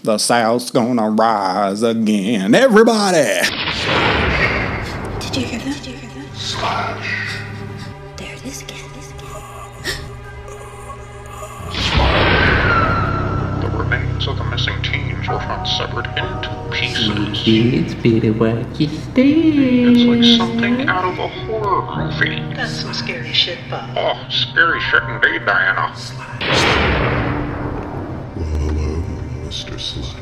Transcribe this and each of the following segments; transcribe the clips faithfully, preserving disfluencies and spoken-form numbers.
The South's gonna rise again. Everybody! Did you hear that? Did you hear that? Slash. There it is again. The remains of the missing teens were found severed into pieces. Kids better watch your step. It's like something out of a horror movie. That's some scary shit, Bob. Oh, scary shit indeed, Diana. Well, hello, Mister Slash.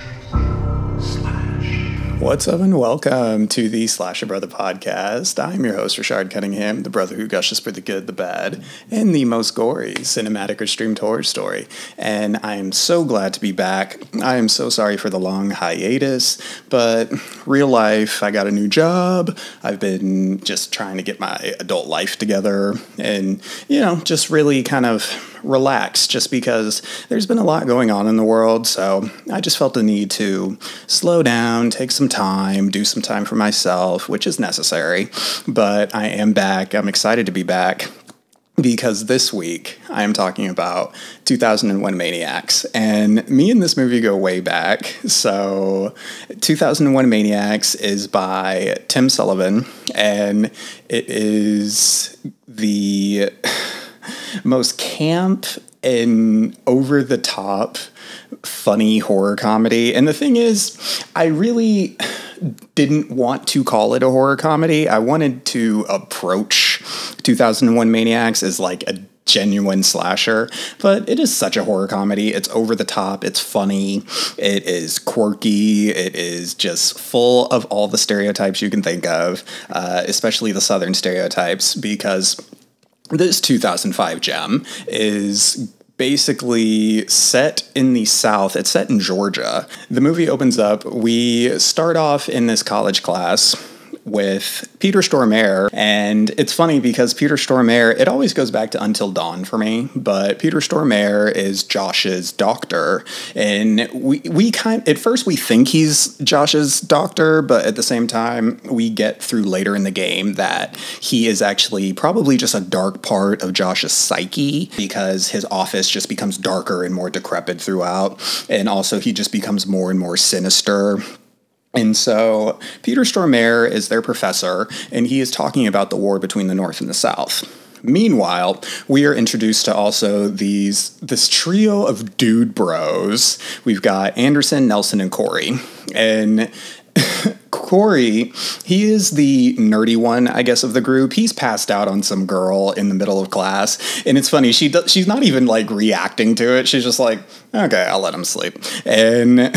What's up and welcome to the Slasha Brotha Podcast. I'm your host, Rashard Cunningham, the brother who gushes for the good, the bad, and the most gory cinematic or streamed horror story. And I am so glad to be back. I am so sorry for the long hiatus, but real life, I got a new job. I've been just trying to get my adult life together and, you know, just really kind of relax just because there's been a lot going on in the world. So I just felt the need to slow down, take some time, do some time for myself, which is necessary. But I am back. I'm excited to be back because this week I am talking about two thousand one Maniacs. And me and this movie go way back. So two thousand one Maniacs is by Tim Sullivan, and it is the most camp and over-the-top funny horror comedy. And the thing is, I really didn't want to call it a horror comedy. I wanted to approach two thousand one Maniacs as like a genuine slasher, but it is such a horror comedy. It's over the top, it's funny, it is quirky, it is just full of all the stereotypes you can think of, uh, especially the Southern stereotypes, because this two thousand five gem is basically set in the South. It's set in Georgia. The movie opens up, we start off in this college class with Peter Stormare, and it's funny because Peter Stormare, it always goes back to Until Dawn for me, but Peter Stormare is Josh's doctor, and we, we kind at first we think he's Josh's doctor, but at the same time we get through later in the game that he is actually probably just a dark part of Josh's psyche, because his office just becomes darker and more decrepit throughout, and also he just becomes more and more sinister. And so Peter Stormare is their professor, and he is talking about the war between the North and the South. Meanwhile, we are introduced to also these this trio of dude bros. We've got Anderson, Nelson, and Corey. And Corey, he is the nerdy one, I guess, of the group. He's passed out on some girl in the middle of class, and it's funny, she do, she's not even like reacting to it. She's just like, okay, I'll let him sleep. And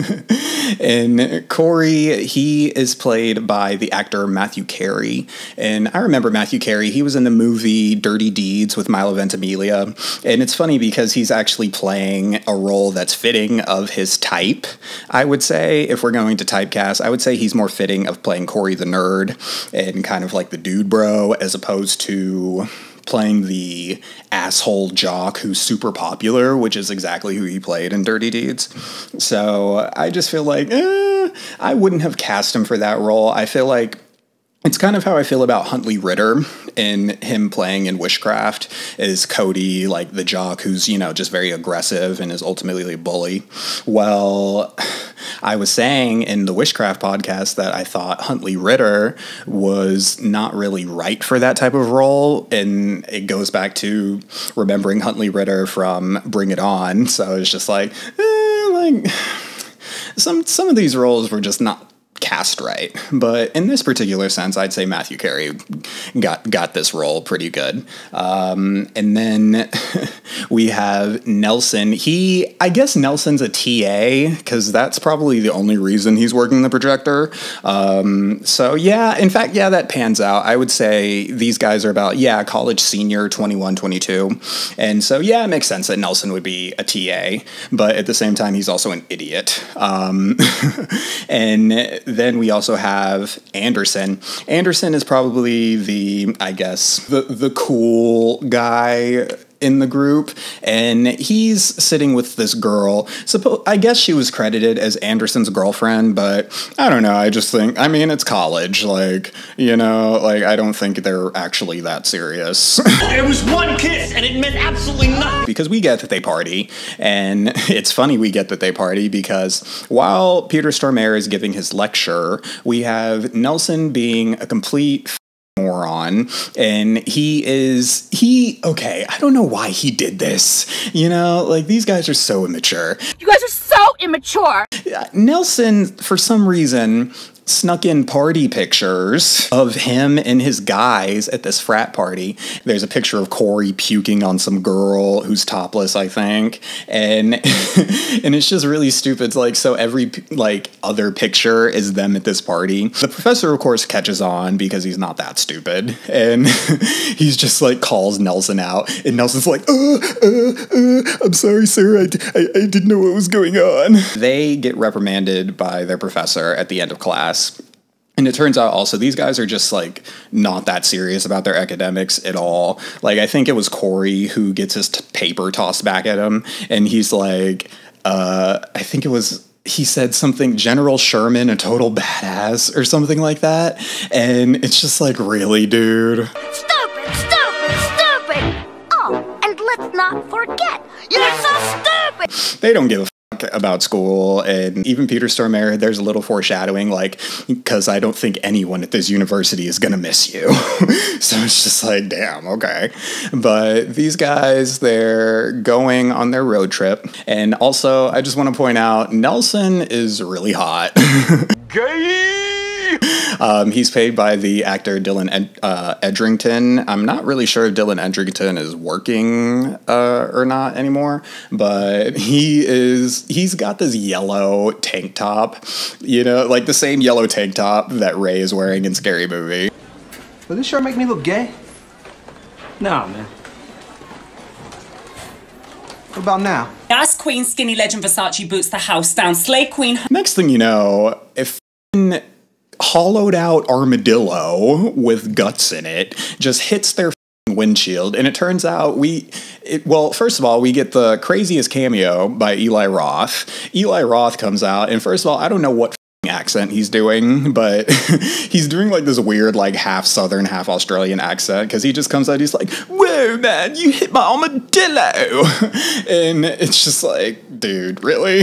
and Corey, he is played by the actor Matthew Carey, and I remember Matthew Carey. He was in the movie Dirty Deeds with Milo Ventimiglia, and it's funny because he's actually playing a role that's fitting of his type. I would say, if we're going to typecast, I would say he's more fitting of playing Corey the nerd and kind of like the dude bro, as opposed to playing the asshole jock who's super popular, which is exactly who he played in Dirty Deeds. So I just feel like eh, I wouldn't have cast him for that role. I feel like it's kind of how I feel about Huntley Ritter in him playing in Wishcraft, is Cody, like the jock who's, you know, just very aggressive and is ultimately a bully. Well, I was saying in the Wishcraft podcast that I thought Huntley Ritter was not really right for that type of role, and it goes back to remembering Huntley Ritter from Bring It On. So it's just like, eh, like some some of these roles were just not cast right, but in this particular sense, I'd say Matthew Carey got got this role pretty good. Um, and then we have Nelson. He, I guess Nelson's a T A, because that's probably the only reason he's working the projector. Um, so yeah, in fact, yeah, that pans out. I would say these guys are about, yeah, college senior, twenty-one, twenty-two. And so, yeah, it makes sense that Nelson would be a T A, but at the same time, he's also an idiot. Um, and then we also have Anderson. Anderson is probably the, I guess, the the cool guy in the group, and he's sitting with this girl. Suppo- I guess she was credited as Anderson's girlfriend, but I don't know. I just think, I mean, it's college. Like, you know, like, I don't think they're actually that serious. It was one kiss, and it meant absolutely nothing. Because we get that they party, and it's funny we get that they party because while Peter Stormare is giving his lecture, we have Nelson being a complete f- moron, and he is, he, okay, I don't know why he did this, you know, like, these guys are so immature. You guys are so immature! Nelson, for some reason, snuck in party pictures of him and his guys at this frat party. There's a picture of Corey puking on some girl who's topless, I think, and and it's just really stupid. It's like, so every like other picture is them at this party. The professor, of course, catches on because he's not that stupid, and he's just like calls Nelson out, and Nelson's like, uh, uh, uh, I'm sorry, sir, I, I, I didn't know what was going on. They get reprimanded by their professor at the end of class. And it turns out also these guys are just like not that serious about their academics at all. Like, I think it was Corey who gets his t- paper tossed back at him, and he's like, uh, I think it was, he said something, General Sherman, a total badass or something like that. And it's just like, really, dude? Stupid, stupid, stupid! Oh, and let's not forget, you're so stupid! They don't give a about school, and even Peter Stormare, there's a little foreshadowing, like, because I don't think anyone at this university is gonna miss you. So it's just like, damn, okay. But these guys, they're going on their road trip, and also, I just want to point out, Nelson is really hot. Gay! Um, he's played by the actor Dylan Ed- uh, Edrington. I'm not really sure if Dylan Edrington is working uh, or not anymore, but he is, he's got this yellow tank top, you know, like the same yellow tank top that Ray is wearing in Scary Movie. Will this shirt make me look gay? Nah, man. What about now? Gas Queen Skinny Legend Versace boots the house down. Slay Queen. Next thing you know, if hollowed out armadillo with guts in it just hits their windshield, and it turns out we it, well first of all we get the craziest cameo by Eli Roth. Eli Roth comes out, and first of all, I don't know what accent he's doing, but he's doing like this weird like half Southern half Australian accent, because he just comes out, he's like, whoa man, you hit my armadillo. And it's just like, dude, really?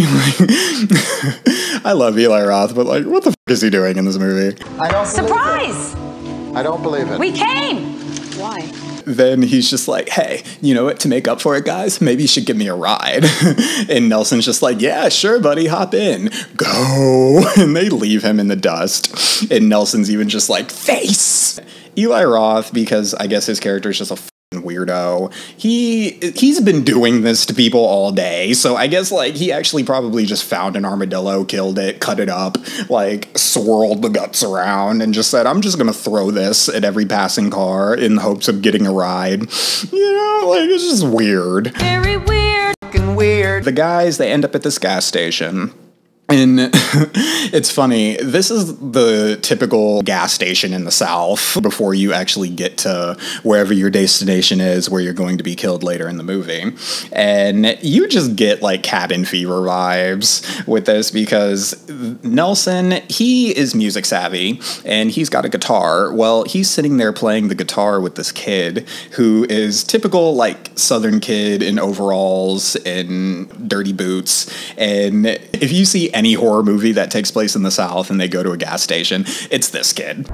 I love Eli Roth, but like, what the f*** is he doing in this movie? I don't Surprise! I don't believe it. We came! Why? Then he's just like, hey, you know what, to make up for it, guys, maybe you should give me a ride. And Nelson's just like, yeah, sure, buddy, hop in. Go. And they leave him in the dust. And Nelson's even just like, face. Eli Roth, because I guess his character is just a weirdo, he he's been doing this to people all day, so I guess like he actually probably just found an armadillo, killed it, cut it up, like swirled the guts around, and just said, I'm just gonna throw this at every passing car in the hopes of getting a ride. You know, like, it's just weird. Very weird. Fucking weird. The guys, they end up at this gas station. And it's funny, this is the typical gas station in the South before you actually get to wherever your destination is, where you're going to be killed later in the movie. And you just get like cabin fever vibes with this, because Nelson, he is music savvy and he's got a guitar. Well, he's sitting there playing the guitar with this kid who is typical like Southern kid in overalls and dirty boots. And if you see any any horror movie that takes place in the South and they go to a gas station, it's this kid.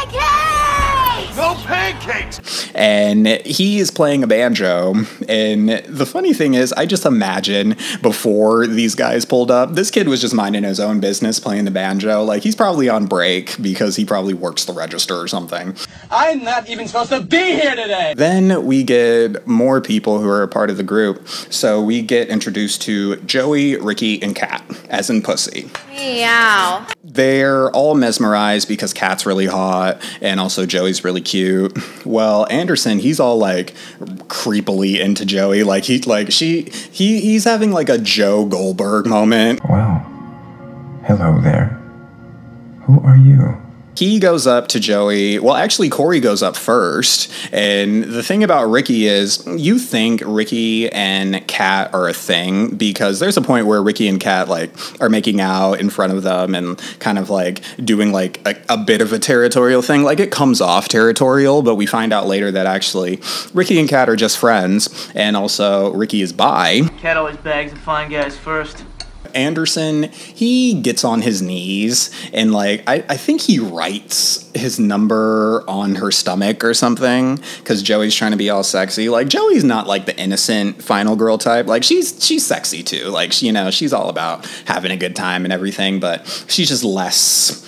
Pancakes! No pancakes! And he is playing a banjo, and the funny thing is, I just imagine before these guys pulled up, this kid was just minding his own business playing the banjo. Like, he's probably on break because he probably works the register or something. I'm not even supposed to be here today! Then we get more people who are a part of the group. So we get introduced to Joey, Ricky, and Kat, as in pussy. Meow. They're all mesmerized because Kat's really hot, and also Joey's really cute. Well, Anderson, he's all like creepily into Joey. Like he, like she, he, he's having like a Joe Goldberg moment. Well, hello there. Who are you? He goes up to Joey. Well, actually, Corey goes up first. And the thing about Ricky is you think Ricky and Kat are a thing because there's a point where Ricky and Kat like are making out in front of them and kind of like doing like a, a bit of a territorial thing. Like it comes off territorial, but we find out later that actually Ricky and Kat are just friends. And also Ricky is bi. Kat always bags the fine guys first. Anderson, he gets on his knees and like I, I think he writes his number on her stomach or something because Joey's trying to be all sexy. Like Joey's not like the innocent final girl type. Like she's she's sexy too. Like she, you know, she's all about having a good time and everything, but she's just less,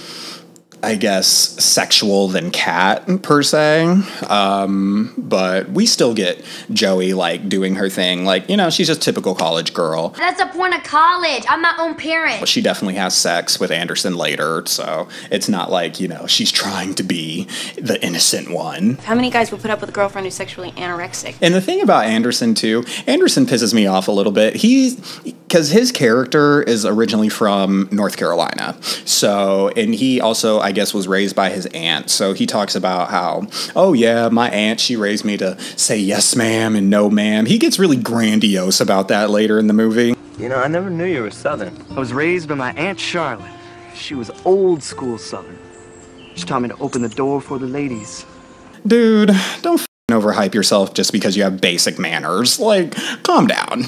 I guess, sexual than Kat per se. Um, but we still get Joey like doing her thing. Like, you know, she's just typical college girl. That's the point of college. I'm my own parent. She definitely has sex with Anderson later. So it's not like, you know, she's trying to be the innocent one. How many guys would put up with a girlfriend who's sexually anorexic? And the thing about Anderson too, Anderson pisses me off a little bit. He's, because his character is originally from North Carolina. So, and he also, I guess, was raised by his aunt. So he talks about how, oh yeah, my aunt, she raised me to say yes ma'am and no ma'am. He gets really grandiose about that later in the movie. You know, I never knew you were Southern. I was raised by my Aunt Charlotte. She was old school Southern. She taught me to open the door for the ladies. Dude, don't overhype yourself just because you have basic manners. Like, calm down.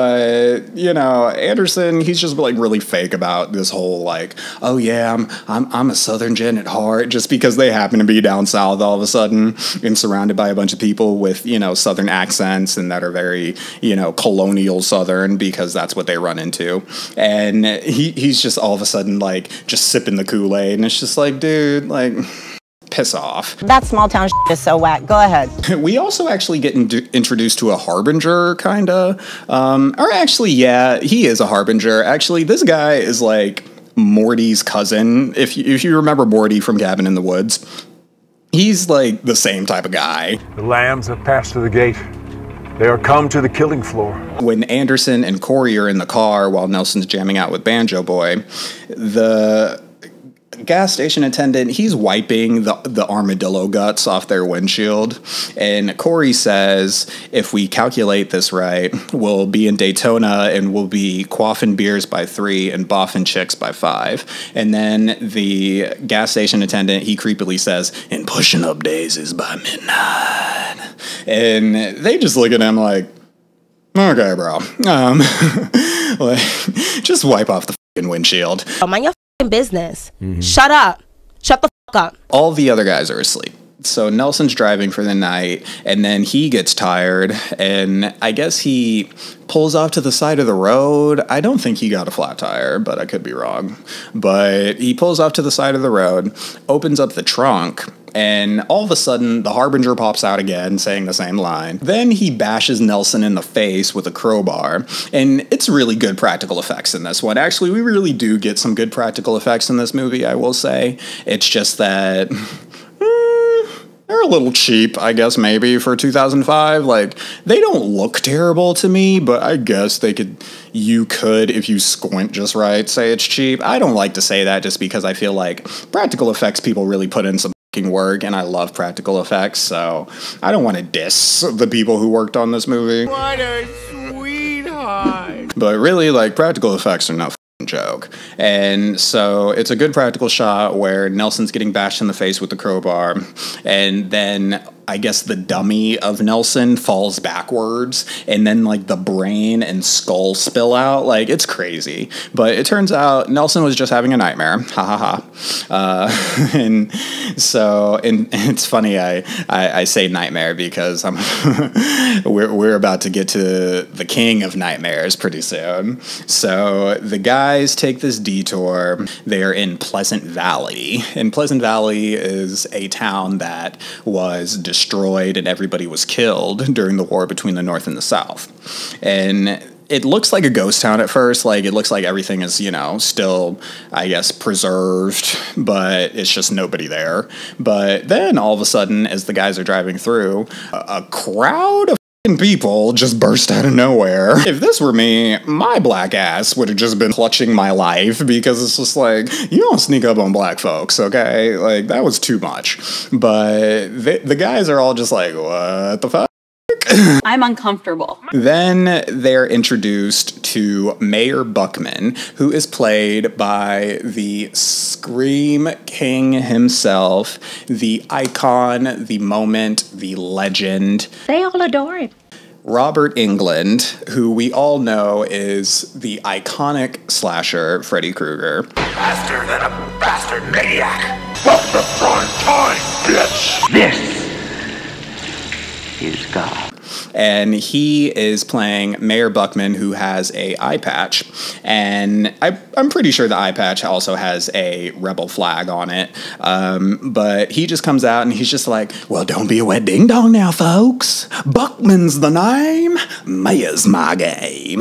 But, you know, Anderson, he's just like really fake about this whole like, oh yeah, I'm I'm I'm a Southern gent at heart, just because they happen to be down south all of a sudden and surrounded by a bunch of people with, you know, Southern accents and that are very, you know, colonial Southern, because that's what they run into. And he he's just all of a sudden like just sipping the Kool-Aid, and it's just like, dude, like, piss off. That small town shit is so whack. Go ahead. We also actually get in- introduced to a harbinger, kind of. Um, or actually, yeah, he is a harbinger. Actually, this guy is like Morty's cousin. If you, if you remember Morty from Cabin in the Woods, he's like the same type of guy. The lambs have passed through the gate. They are come to the killing floor. When Anderson and Corey are in the car while Nelson's jamming out with Banjo Boy, the gas station attendant, he's wiping the, the armadillo guts off their windshield. And Corey says, if we calculate this right, we'll be in Daytona and we'll be quaffing beers by three and boffing chicks by five. And then the gas station attendant, he creepily says, and pushing up daisies by midnight. And they just look at him like, okay, bro. Um, like, just wipe off the fucking windshield. Oh, mind your business. Mm-hmm. Shut up. Shut the fuck up. All the other guys are asleep. So Nelson's driving for the night, and then he gets tired, and I guess he pulls off to the side of the road. I don't think he got a flat tire, but I could be wrong. But he pulls off to the side of the road, opens up the trunk, and all of a sudden, the Harbinger pops out again, saying the same line. Then he bashes Nelson in the face with a crowbar, and it's really good practical effects in this one. Actually, we really do get some good practical effects in this movie, I will say. It's just that they're a little cheap, I guess, maybe, for two thousand five. Like, they don't look terrible to me, but I guess they could, you could, if you squint just right, say it's cheap. I don't like to say that just because I feel like practical effects people really put in some fucking work, and I love practical effects, so I don't want to diss the people who worked on this movie. What a sweetheart. But really, like, practical effects are not joke. And so it's a good practical shot where Nelson's getting bashed in the face with the crowbar, and then I guess the dummy of Nelson falls backwards, and then like the brain and skull spill out. Like, it's crazy. But it turns out Nelson was just having a nightmare. Ha ha ha. Uh, and so, and, and it's funny I, I, I say nightmare because I'm we're, we're about to get to the king of nightmares pretty soon. So the guys take this detour. They're in Pleasant Valley. And Pleasant Valley is a town that was destroyed destroyed and everybody was killed during the war between the North and the South. And it looks like a ghost town at first. Like, it looks like everything is, you know, still, I guess, preserved, but it's just nobody there. But then all of a sudden, as the guys are driving through, a, a crowd of people just burst out of nowhere. If this were me, my black ass would have just been clutching my life, because it's just like, you don't sneak up on black folks, okay? Like, that was too much. But they, the guys are all just like, what the fuck? I'm uncomfortable. Then they're introduced to Mayor Buckman, who is played by the Scream King himself, the icon, the moment, the legend. They all adore him. Robert Englund, who we all know is the iconic slasher Freddy Krueger. Faster than a bastard maniac. From the prime time, bitch. This is God. And he is playing Mayor Buckman, who has a eye patch. And I, I'm pretty sure the eye patch also has a rebel flag on it. Um, but he just comes out and he's just like, well, don't be a wet ding-dong now, folks. Buckman's the name. Mayor's my game.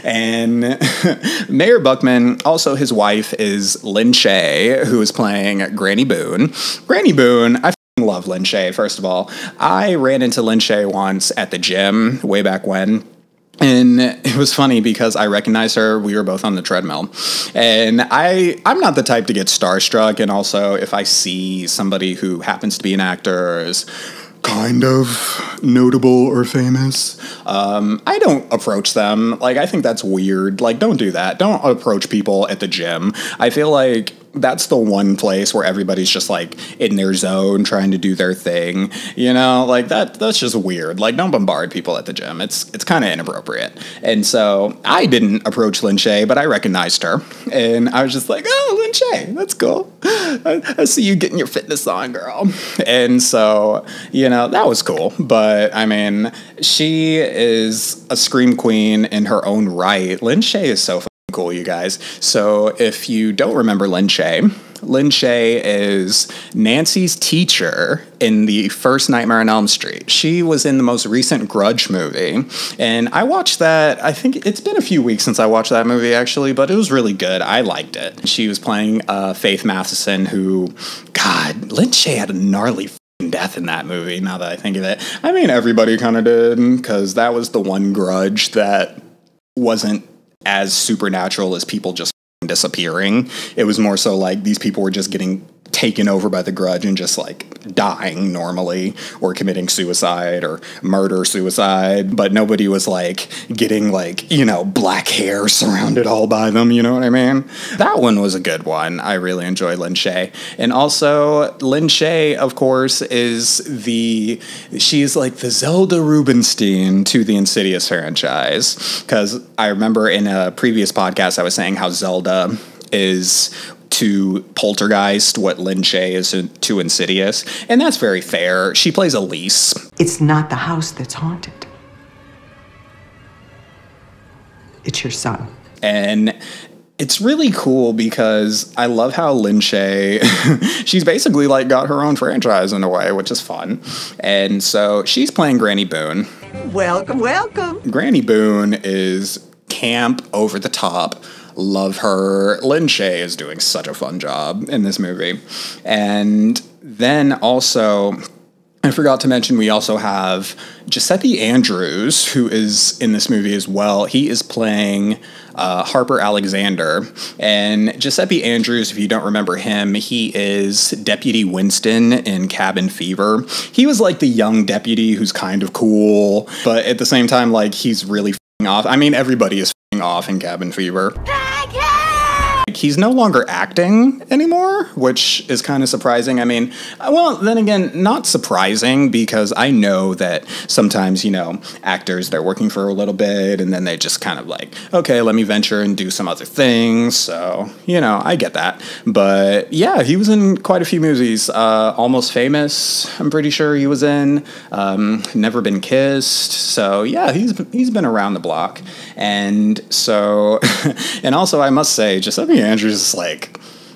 And Mayor Buckman, also his wife is Lin Shaye, who is playing Granny Boone. Granny Boone, I love Lin Shaye, first of all. I ran into Lin Shaye once at the gym way back when. And it was funny because I recognized her. We were both on the treadmill. And I, I'm not the type to get starstruck. And also, if I see somebody who happens to be an actor or is kind of notable or famous, um, I don't approach them. Like, I think that's weird. Like, don't do that. Don't approach people at the gym. I feel like that's the one place where everybody's just like in their zone trying to do their thing, you know, like that that's just weird. Like, don't bombard people at the gym. It's it's kind of inappropriate. And so I didn't approach Lin Shaye, but I recognized her and I was just like, oh, Lin Shaye, that's cool. I, I see you getting your fitness on, girl. And so, you know, that was cool. But I mean, she is a scream queen in her own right. Lin Shaye is so cool, you guys. So if you don't remember Lin Shaye, Lin Shaye is Nancy's teacher in the first Nightmare on Elm Street. She was in the most recent Grudge movie, and I watched that. I think it's been a few weeks since I watched that movie, actually, but it was really good. I liked it. She was playing uh, Faith Matheson, who, God, Lin Shaye had a gnarly death in that movie, now that I think of it. I mean, everybody kind of did, because that was the one Grudge that wasn't as supernatural as people just disappearing. It was more so like these people were just getting taken over by the Grudge and just like dying normally, or committing suicide or murder suicide, but nobody was like getting like, you know, black hair surrounded all by them, you know what I mean? That one was a good one. I really enjoyed Lin Shaye. And also Lin Shaye, of course, is the she's like the Zelda Rubinstein to the Insidious franchise, because I remember in a previous podcast I was saying how Zelda is to Poltergeist what Lin Shaye is to Insidious, and that's very fair. She plays Elise. It's not the house that's haunted. It's your son. And it's really cool because I love how Lin Shaye, she's basically like got her own franchise in a way, which is fun. And so she's playing Granny Boone. Welcome, welcome. Granny Boone is camp, over the top. Love her. Lin Shaye is doing such a fun job in this movie. And then also, I forgot to mention, we also have Giuseppe Andrews, who is in this movie as well. He is playing uh, Harper Alexander. And Giuseppe Andrews, if you don't remember him, he is Deputy Winston in Cabin Fever. He was like the young deputy who's kind of cool, but at the same time, like, he's really f***ing off. I mean, everybody is f***ing off in Cabin Fever. He's no longer acting anymore, which is kind of surprising. I mean, well, then again, not surprising, because I know that sometimes, you know, actors, they're working for a little bit and then they just kind of like, okay, let me venture and do some other things. So, you know, I get that. But yeah, he was in quite a few movies. Uh, Almost Famous, I'm pretty sure he was in. Um, Never Been Kissed. So yeah, he's he's been around the block. And so, and also I must say, Giuseppe Andrews is like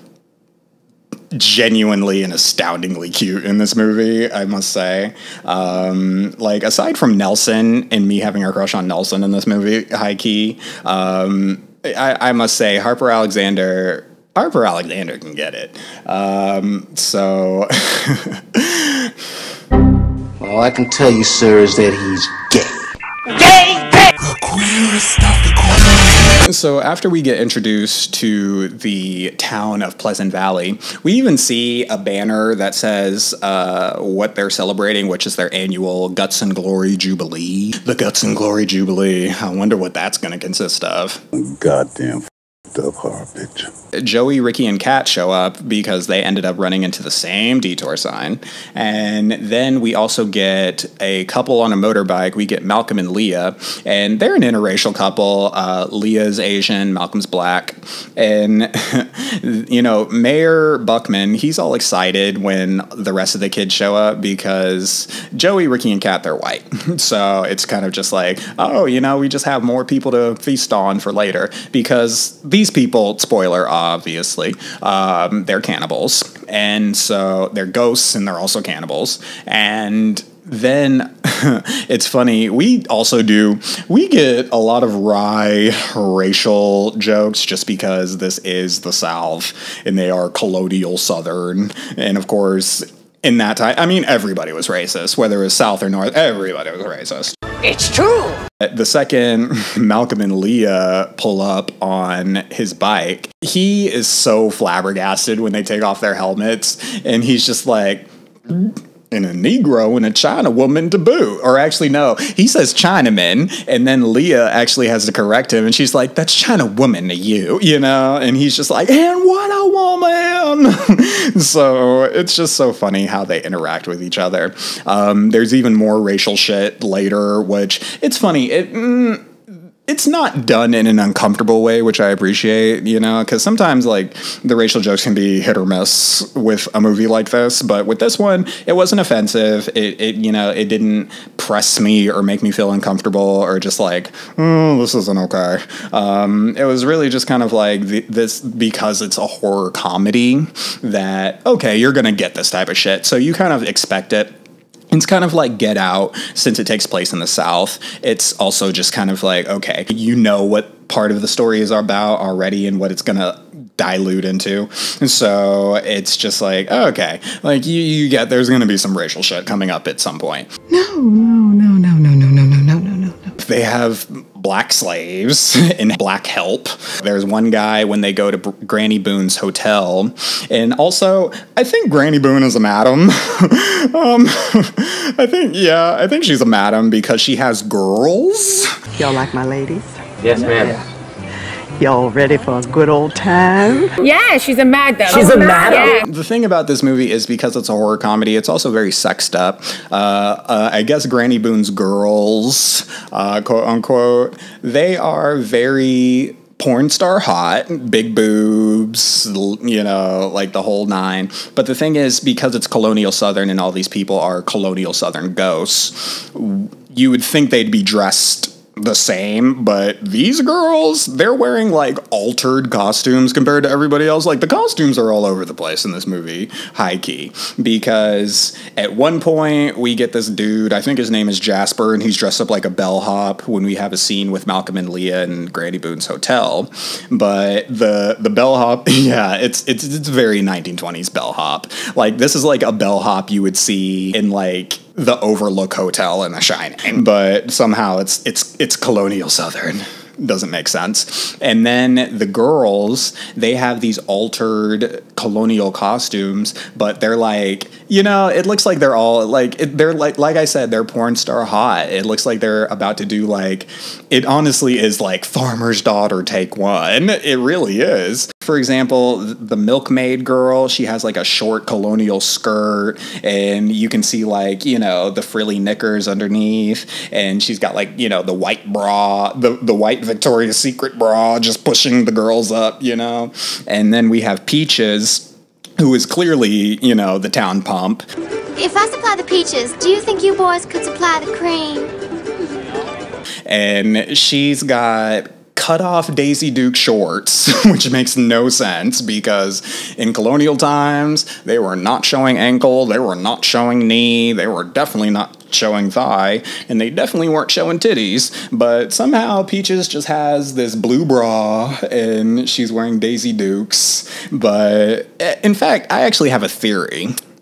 genuinely and astoundingly cute in this movie, I must say. Um, like, aside from Nelson and me having a crush on Nelson in this movie, high key, um, I, I must say Harper Alexander, Harper Alexander can get it. Um, so, all I can tell you, sir, is that he's gay. Gay, gay. So after we get introduced to the town of Pleasant Valley, we even see a banner that says uh, what they're celebrating, which is their annual Guts and Glory Jubilee. The Guts and Glory Jubilee. I wonder what that's going to consist of. Goddamn f***ed up horror picture. Joey, Ricky, and Kat show up because they ended up running into the same detour sign. And then we also get a couple on a motorbike. We get Malcolm and Leah, and they're an interracial couple. Uh, Leah's Asian, Malcolm's black. And, you know, Mayor Buckman, he's all excited when the rest of the kids show up because Joey, Ricky, and Kat, they're white. So it's kind of just like, oh, you know, we just have more people to feast on for later because these people, spoiler, obviously, um, they're cannibals, and so they're ghosts, and they're also cannibals. And then it's funny, we also do, we get a lot of wry racial jokes just because this is the South, and they are colonial Southern, and of course, in that time, I mean, everybody was racist, whether it was South or North, everybody was racist. It's true. The second Malcolm and Leah pull up on his bike, he is so flabbergasted when they take off their helmets, and he's just like, and a Negro and a China woman to boot. Or actually, no, he says Chinaman, and then Leah actually has to correct him, and she's like, that's China woman to you, you know? And he's just like, and what a woman! So it's just so funny how they interact with each other. Um, there's even more racial shit later, which, it's funny, it... Mm, it's not done in an uncomfortable way, which I appreciate, you know, because sometimes, like, the racial jokes can be hit or miss with a movie like this, but with this one, it wasn't offensive. It, it you know, it didn't press me or make me feel uncomfortable or just like, oh, this isn't okay. Um, it was really just kind of like the, this, because it's a horror comedy, that, okay, you're going to get this type of shit, so you kind of expect it. It's kind of like Get Out, since it takes place in the South. It's also just kind of like, okay, you know what part of the story is about already and what it's going to dilute into. And so it's just like, okay, like you, you get, there's going to be some racial shit coming up at some point. No, no, no, no, no, no, no, no, no, no, no. They have black slaves and black help. There's one guy when they go to B- Granny Boone's hotel. And also, I think Granny Boone is a madam. um, I think, yeah, I think she's a madam because she has girls. Y'all like my ladies? Yes, ma'am. Y'all ready for a good old time? Yeah, she's a madam. She's a madam? Yeah. The thing about this movie is because it's a horror comedy, it's also very sexed up. Uh, uh, I guess Granny Boone's girls, uh, quote unquote, they are very porn star hot, big boobs, you know, like the whole nine. But the thing is, because it's colonial Southern and all these people are colonial Southern ghosts, you would think they'd be dressed the same, but these girls, they're wearing like altered costumes compared to everybody else. Like the costumes are all over the place in this movie, high key, because at one point we get this dude, I think his name is Jasper, and he's dressed up like a bellhop when we have a scene with Malcolm and Leah in Granny Boone's hotel. But the the bellhop, yeah, it's it's it's very nineteen twenties bellhop. Like this is like a bellhop you would see in like the Overlook Hotel in The Shining, but somehow it's it's it's colonial Southern. Doesn't make sense. And then the girls, they have these altered colonial costumes, but they're like, you know, it looks like they're all like, it, they're like, like I said, they're porn star hot. It looks like they're about to do like, it honestly is like Farmer's Daughter Take One. It really is. For example, the milkmaid girl, she has like a short colonial skirt, and you can see like, you know, the frilly knickers underneath, and she's got like, you know, the white bra, the, the white Victoria's Secret bra just pushing the girls up, you know. And then we have Peaches, who is clearly, you know, the town pump. If I supply the peaches, do you think you boys could supply the cream? And she's got cut off Daisy Duke shorts, which makes no sense because in colonial times, they were not showing ankle, they were not showing knee, they were definitely not showing thigh, and they definitely weren't showing titties, but somehow Peaches just has this blue bra and she's wearing Daisy Dukes. But in fact, I actually have a theory.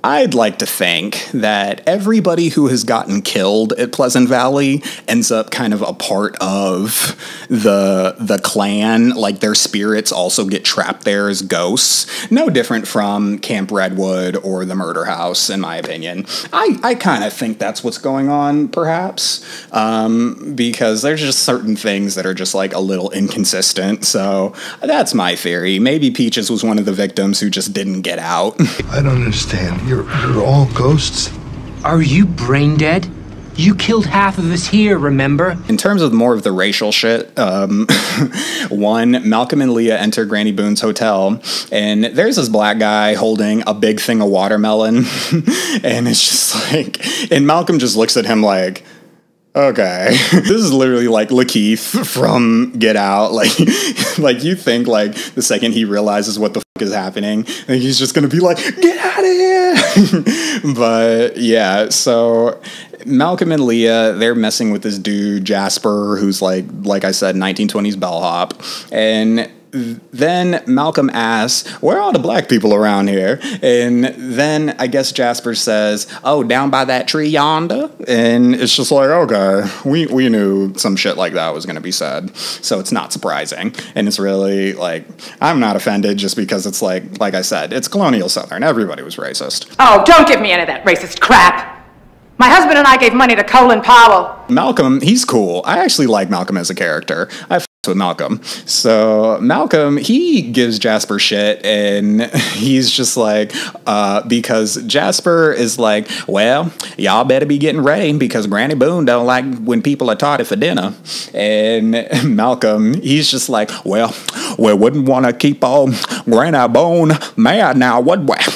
I'd like to think that everybody who has gotten killed at Pleasant Valley ends up kind of a part of the the clan. Like, their spirits also get trapped there as ghosts. No different from Camp Redwood or the Murder House, in my opinion. I, I kind of think that's what's going on, perhaps, um, because there's just certain things that are just, like, a little inconsistent. So that's my theory. Maybe Peaches was one of the victims who just didn't get out. I don't understand. You're, you're all ghosts? Are you brain dead? You killed half of us here, remember? In terms of more of the racial shit, um, one, Malcolm and Leah enter Granny Boone's hotel, and there's this black guy holding a big thing of watermelon, and it's just like, and Malcolm just looks at him like, okay, this is literally like Lakeith from Get Out. Like, like you think like the second he realizes what the fuck is happening, and he's just gonna be like, get out of here. But yeah, so Malcolm and Leah, they're messing with this dude Jasper, who's like, like I said, nineteen twenties bellhop, and then Malcolm asks, where are all the black people around here? And then I guess Jasper says, oh, down by that tree yonder. And it's just like, okay, we, we knew some shit like that was going to be said. So it's not surprising. And it's really like, I'm not offended just because it's like, like I said, it's colonial Southern. Everybody was racist. Oh, don't give me any of that racist crap. My husband and I gave money to Colin Powell. Malcolm, he's cool. I actually like Malcolm as a character. I f***ed with Malcolm. So Malcolm, he gives Jasper shit, and he's just like, uh, because Jasper is like, well, y'all better be getting ready because Granny Boone don't like when people are tardy for dinner. And Malcolm, he's just like, well, we wouldn't want to keep all Granny Boone mad now, would we?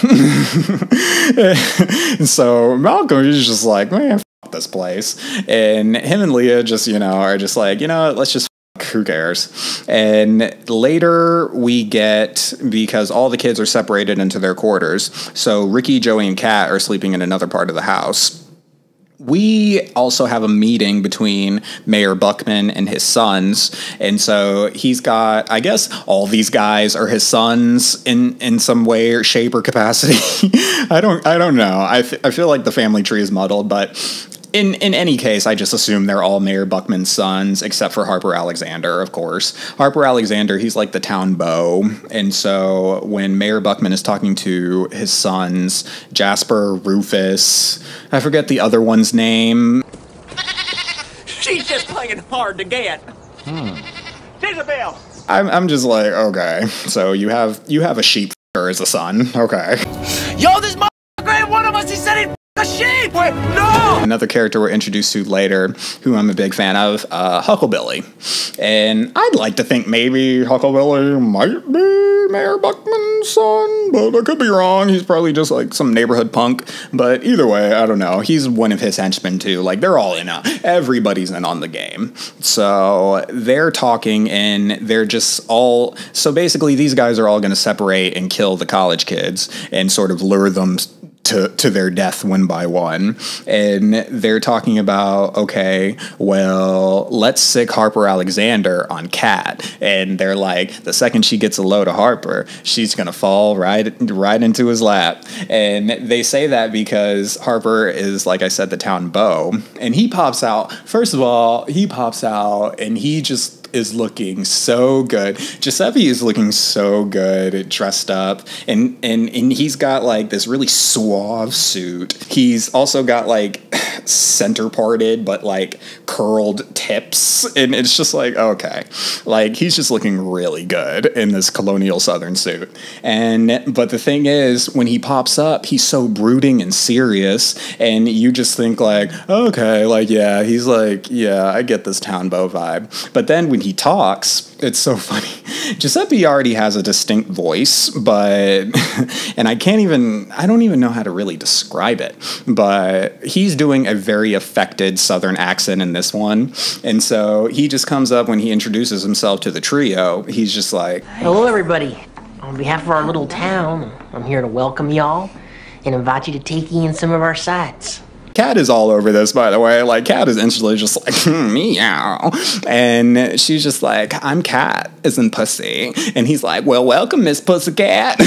So Malcolm is just like, man, f*** this place. And him and Leah just, you know, are just like, you know, let's just f***, who cares? And later we get, because all the kids are separated into their quarters, so Ricky, Joey, and Kat are sleeping in another part of the house. We also have a meeting between Mayor Buckman and his sons, and so he's got, I guess, all these guys are his sons in, in some way or shape or capacity. I don't I don't know. I, f- I feel like the family tree is muddled, but in in any case, I just assume they're all Mayor Buckman's sons, except for Harper Alexander, of course. Harper Alexander, he's like the town beau, and so when Mayor Buckman is talking to his sons, Jasper, Rufus, I forget the other one's name. She's just playing hard to get. Hmm. Jezebel! I'm I'm just like, okay, so you have you have a sheep f***er as a son, okay. Yo, this motherfucker, one of us, he said he'd f*** a sheep! Wait, no! Another character we're introduced to later, who I'm a big fan of, uh, Hucklebilly. And I'd like to think maybe Hucklebilly might be Mayor Buckman's son, but I could be wrong. He's probably just like some neighborhood punk. But either way, I don't know. He's one of his henchmen too. Like, they're all in on, everybody's in on the game. So they're talking and they're just all, so basically these guys are all going to separate and kill the college kids and sort of lure them to, to their death one by one. And they're talking about, okay, well, let's sick Harper Alexander on Kat. And they're like, the second she gets a load of Harper, she's going to fall right, right into his lap. And they say that because Harper is, like I said, the town beau. And he pops out, first of all, he pops out and he just is looking so good. Giuseppe is looking so good, dressed up, and and and he's got like this really suave suit. He's also got like center parted but like curled tips, and it's just like, okay, like he's just looking really good in this colonial Southern suit. And but the thing is, when he pops up, he's so brooding and serious, and you just think like, okay, like yeah, he's like, yeah, I get this town beau vibe. But then when he talks, it's so funny. Giuseppe already has a distinct voice, but and I can't even I don't even know how to really describe it, but he's doing a very affected Southern accent in this one. And so he just comes up when he introduces himself to the trio. He's just like, hello everybody. On behalf of our little town, I'm here to welcome y'all and invite you to take in some of our sights. Cat is all over this, by the way. Like, Cat is instantly just like, hmm, meow. And she's just like, I'm Cat, as in pussy. And he's like, well, welcome, Miss Pussycat.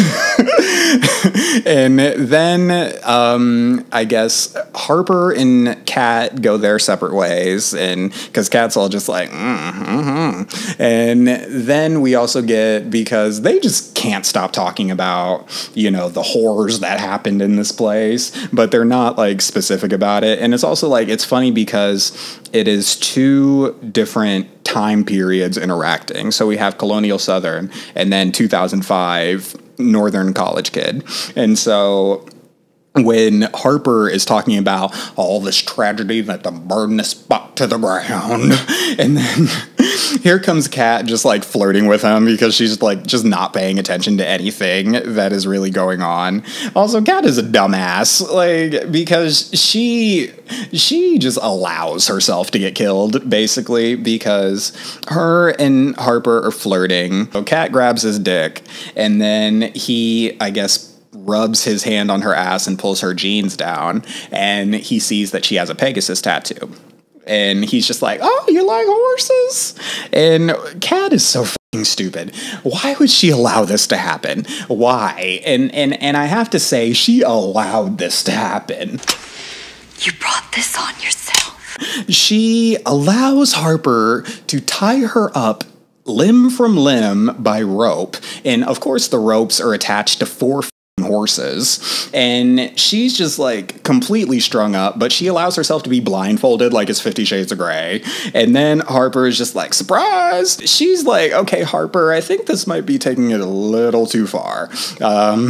And then, um, I guess, Harper and Cat go their separate ways. And because Cat's all just like, mm, mm-hmm. And then we also get, because they just can't stop talking about, you know, the horrors that happened in this place, but they're not like specific about it. And it's also like, it's funny because it is two different time periods interacting. So we have colonial Southern and then two thousand five Northern college kid. And so when Harper is talking about all this tragedy that the burden is spot to the ground, and then here comes Kat just like flirting with him because she's like just not paying attention to anything that is really going on. Also, Kat is a dumbass, like, because she she just allows herself to get killed, basically, because her and Harper are flirting. So Kat grabs his dick, and then he, I guess, rubs his hand on her ass and pulls her jeans down, and he sees that she has a Pegasus tattoo. And he's just like, oh, you like horses? And Kat is so fucking stupid. Why would she allow this to happen? Why? And and and I have to say, she allowed this to happen. You brought this on yourself. She allows Harper to tie her up limb from limb by rope. And of course, the ropes are attached to four horses, and she's just like completely strung up, but she allows herself to be blindfolded like it's Fifty Shades of Grey. And then Harper is just like, surprise. She's like, okay, Harper, I think this might be taking it a little too far. Um,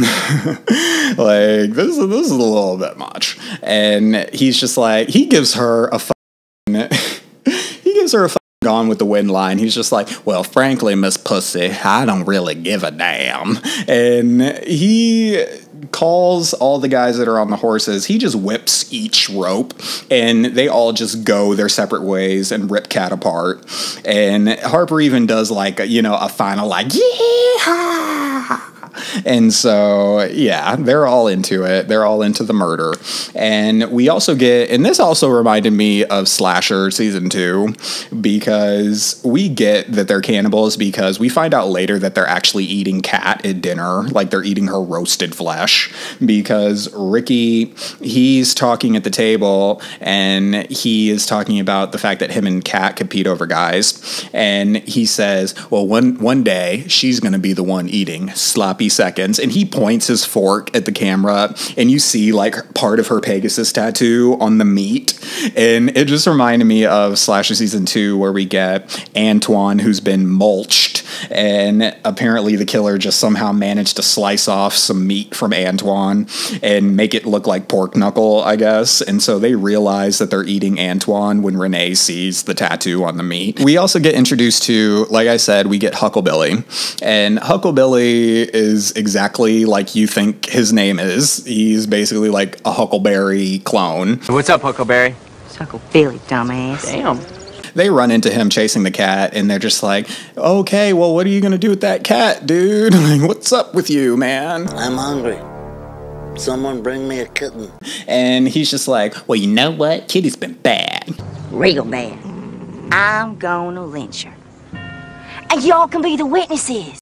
like this, this is a little bit much. And he's just like, he gives her a fucking, he gives her a fucking Gone with the Wind line. He's just like, well, frankly, Miss Pussy, I don't really give a damn. And he calls all the guys that are on the horses. He just whips each rope, and they all just go their separate ways and rip Cat apart. And Harper even does like a, you know, a final like, yeah. And so, yeah, they're all into it. They're all into the murder. And we also get, and this also reminded me of Slasher season two, because we get that they're cannibals because we find out later that they're actually eating Cat at dinner. Like they're eating her roasted flesh, because Ricky, he's talking at the table and he is talking about the fact that him and Cat compete over guys. And he says, well, one, one day she's going to be the one eating sloppy seconds, and he points his fork at the camera, and you see like part of her Pegasus tattoo on the meat. And it just reminded me of Slasher season two, where we get Antoine, who's been mulched, and apparently the killer just somehow managed to slice off some meat from Antoine and make it look like pork knuckle, I guess. And so they realize that they're eating Antoine when Renee sees the tattoo on the meat. We also get introduced to, like I said, we get Hucklebilly, and Hucklebilly is exactly like you think his name is. He's basically like a Huckleberry clone. What's up, Huckleberry? It's Huckleberry, dumbass. Damn. They run into him chasing the cat, and they're just like, okay, well, what are you going to do with that cat, dude? Like, what's up with you, man? I'm hungry. Someone bring me a kitten. And he's just like, well, you know what? Kitty's been bad. Real bad. I'm gonna lynch her. And y'all can be the witnesses.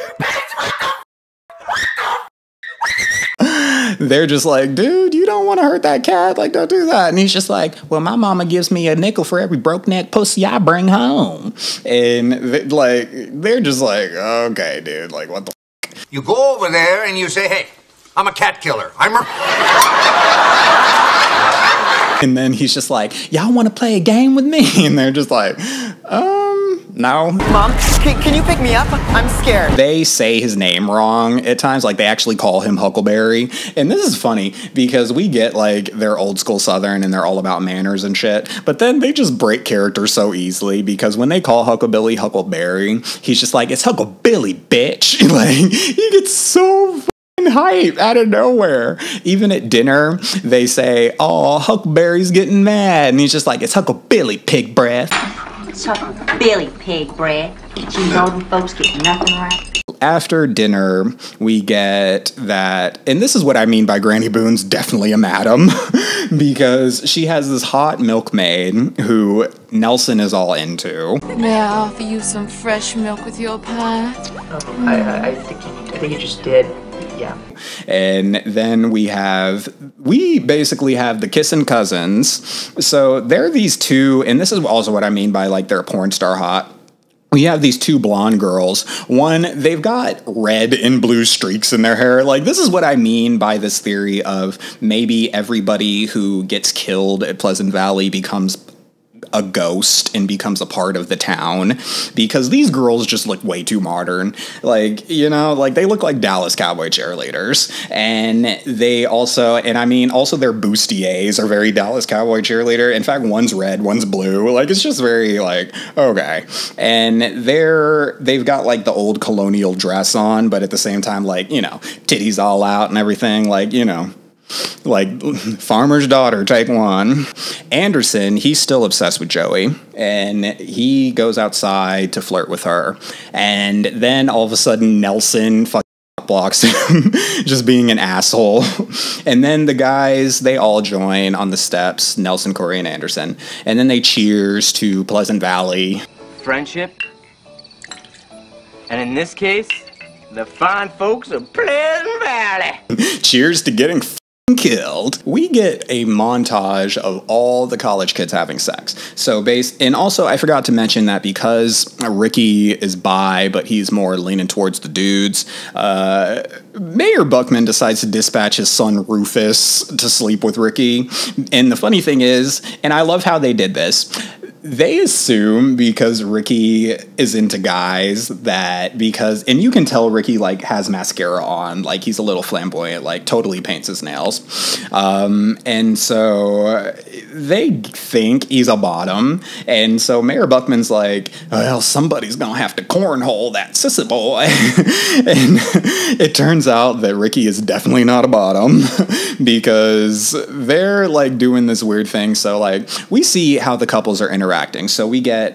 They're just like, dude, you don't want to hurt that cat. Like, don't do that. And he's just like, well, my mama gives me a nickel for every broke neck pussy I bring home. And they, like, they're just like, okay, dude, like, what the f-? You go over there and you say, hey, I'm a cat killer. I'm a... And then he's just like, y'all want to play a game with me? And they're just like, um, no. Mom, can, can you pick me up? I'm scared. They say his name wrong at times. Like, they actually call him Huckleberry. And this is funny because we get, like, they're old school Southern and they're all about manners and shit. But then they just break character so easily, because when they call Hucklebilly Huckleberry, he's just like, it's Hucklebilly, bitch. Like, he gets so hype out of nowhere. Even at dinner, they say, oh, Huckleberry's getting mad. And he's just like, it's Hucklebilly, pig breath. Suck Billy pig bread. You know them folks get nothing right. After dinner, we get that, and this is what I mean by Granny Boone's definitely a madam, because she has this hot milkmaid who Nelson is all into. May I offer you some fresh milk with your pie? Oh, I, I, I think you, I think you just did. Yeah. And then we have, we basically have the Kissin' Cousins. So they're these two, and this is also what I mean by like they're porn star hot. We have these two blonde girls. One, they've got red and blue streaks in their hair. Like, this is what I mean by this theory of maybe everybody who gets killed at Pleasant Valley becomes a ghost and becomes a part of the town, because these girls just look way too modern. Like, you know, like they look like Dallas Cowboy cheerleaders. And they also, and I mean, also their bustiers are very Dallas Cowboy cheerleader. In fact, one's red, one's blue. Like, it's just very like, okay. And they're, they've got like the old colonial dress on, but at the same time, like, you know, titties all out and everything. Like, you know, like farmer's daughter type one. Anderson, he's still obsessed with Joey, and he goes outside to flirt with her, and then all of a sudden Nelson fucking blocks him, just being an asshole. And then the guys, they all join on the steps, Nelson, Corey, and Anderson, and then they cheers to Pleasant Valley. Friendship, and in this case, the fine folks of Pleasant Valley. Cheers to getting killed. We get a montage of all the college kids having sex. So base, and also I forgot to mention that because Ricky is bi, but he's more leaning towards the dudes, uh, Mayor Buckman decides to dispatch his son Rufus to sleep with Ricky. And the funny thing is, and I love how they did this, they assume because Ricky is into guys that because, and you can tell Ricky like has mascara on, like he's a little flamboyant, like totally paints his nails. Um, and so they think he's a bottom. And so Mayor Buckman's like, well, somebody's going to have to cornhole that sissy boy. And it turns out that Ricky is definitely not a bottom because they're like doing this weird thing. So like we see how the couples are interacting. So we get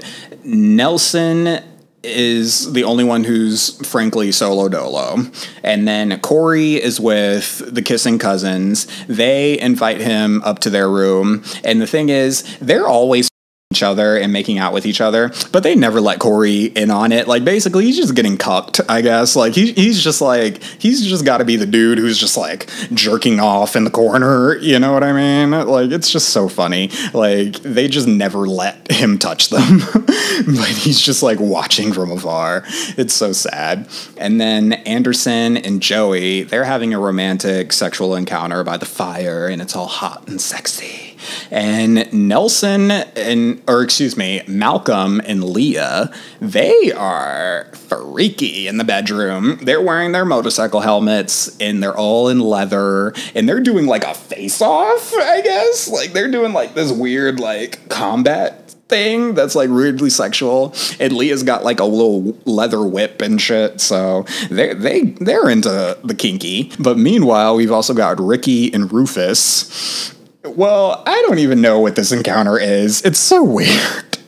Nelson is the only one who's frankly solo dolo. And then Corey is with the Kissing Cousins. They invite him up to their room. And the thing is, they're always each other and making out with each other, but they never let Corey in on it. Like basically he's just getting cucked, I guess. Like he, he's just like, he's just got to be the dude who's just like jerking off in the corner. You know what I mean? Like it's just so funny. Like they just never let him touch them, but he's just like watching from afar. It's so sad. And then Anderson and Joey, they're having a romantic sexual encounter by the fire, and it's all hot and sexy. And Nelson and, or excuse me, Malcolm and Leah, they are freaky in the bedroom. They're wearing their motorcycle helmets and they're all in leather and they're doing like a face-off, I guess. Like they're doing like this weird like combat thing that's like weirdly sexual, and Leah's got like a little leather whip and shit, so they they they're into the kinky. But meanwhile, we've also got Ricky and Rufus. Well, I don't even know what this encounter is. It's so weird.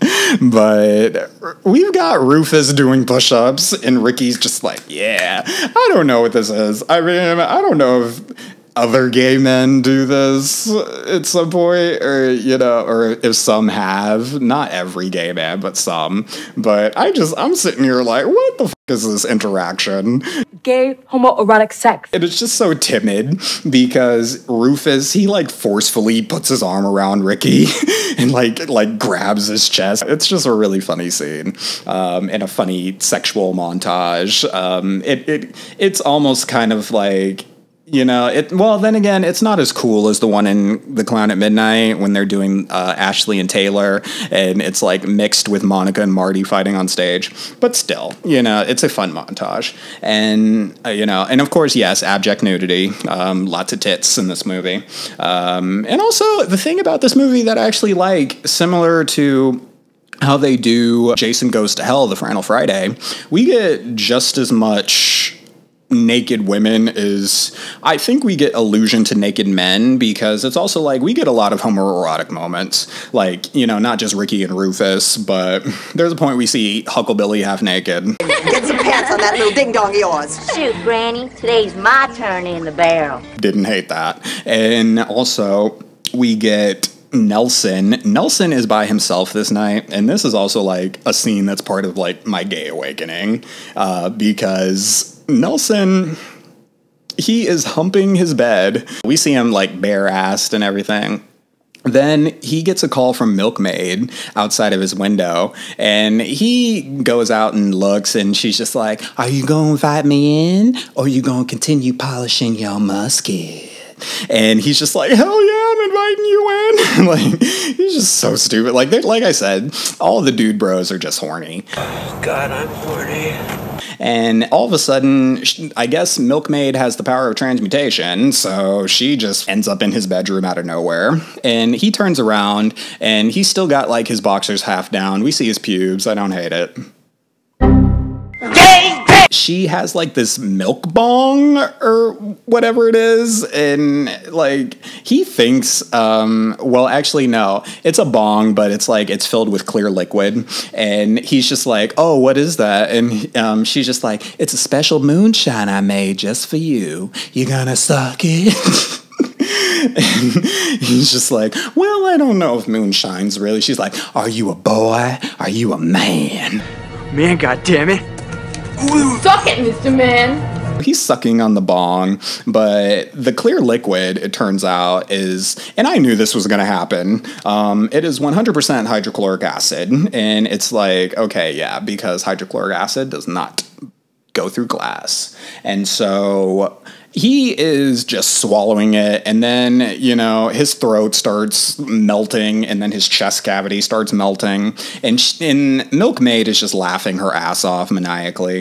But we've got Rufus doing push-ups, and Ricky's just like, yeah, I don't know what this is. I mean, I don't know if other gay men do this at some point, or, you know, or if some have. Not every gay man, but some. But I just, I'm sitting here like, what the fuck is this interaction? Gay homoerotic sex. And it's just so timid because Rufus, he like forcefully puts his arm around Ricky and like like grabs his chest. It's just a really funny scene, um, and a funny sexual montage. Um, it it it's almost kind of like, you know, it. Well, then again, it's not as cool as the one in The Clown at Midnight when they're doing uh, Ashley and Taylor, and it's like mixed with Monica and Marty fighting on stage. But still, you know, it's a fun montage, and uh, you know, and of course, yes, abject nudity, um, lots of tits in this movie, um, and also the thing about this movie that I actually like, similar to how they do Jason Goes to Hell, the Final Friday, we get just as much naked women is, I think we get allusion to naked men because it's also like we get a lot of homoerotic moments, like, you know, not just Ricky and Rufus, but there's a point we see Hucklebilly half naked. Get some pants on that little ding-dong of yours. Shoot, Granny, today's my turn in the barrel. Didn't hate that. And also we get Nelson. Nelson is by himself this night, and this is also like a scene that's part of like my gay awakening, uh, because Nelson, he is humping his bed. We see him like bare-assed and everything. Then he gets a call from Milkmaid outside of his window, and he goes out and looks, and she's just like, "Are you gonna invite me in, or are you gonna continue polishing your musket?" And he's just like, "Hell yeah, I'm inviting you in." Like, he's just so stupid. Like, like I said, all the dude bros are just horny. Oh, God, I'm horny. And all of a sudden, I guess Milkmaid has the power of transmutation, so she just ends up in his bedroom out of nowhere. And he turns around, and he's still got, like, his boxers half down. We see his pubes. I don't hate it. She has, like, this milk bong or whatever it is, and, like, he thinks, um, well, actually, no, it's a bong, but it's, like, it's filled with clear liquid, and he's just like, "Oh, what is that?" And um, she's just like, "It's a special moonshine I made just for you. You gonna suck it?" And he's just like, "Well, I don't know if moonshine's really." She's like, "Are you a boy? Are you a man?" Man, goddammit. Suck it, Mister Man. He's sucking on the bong, but the clear liquid, it turns out, is, and I knew this was going to happen, um, it is one hundred percent hydrochloric acid, and it's like, okay, yeah, because hydrochloric acid does not go through glass. And so he is just swallowing it, and then, you know, his throat starts melting, and then his chest cavity starts melting, and, sh- and Milkmaid is just laughing her ass off maniacally.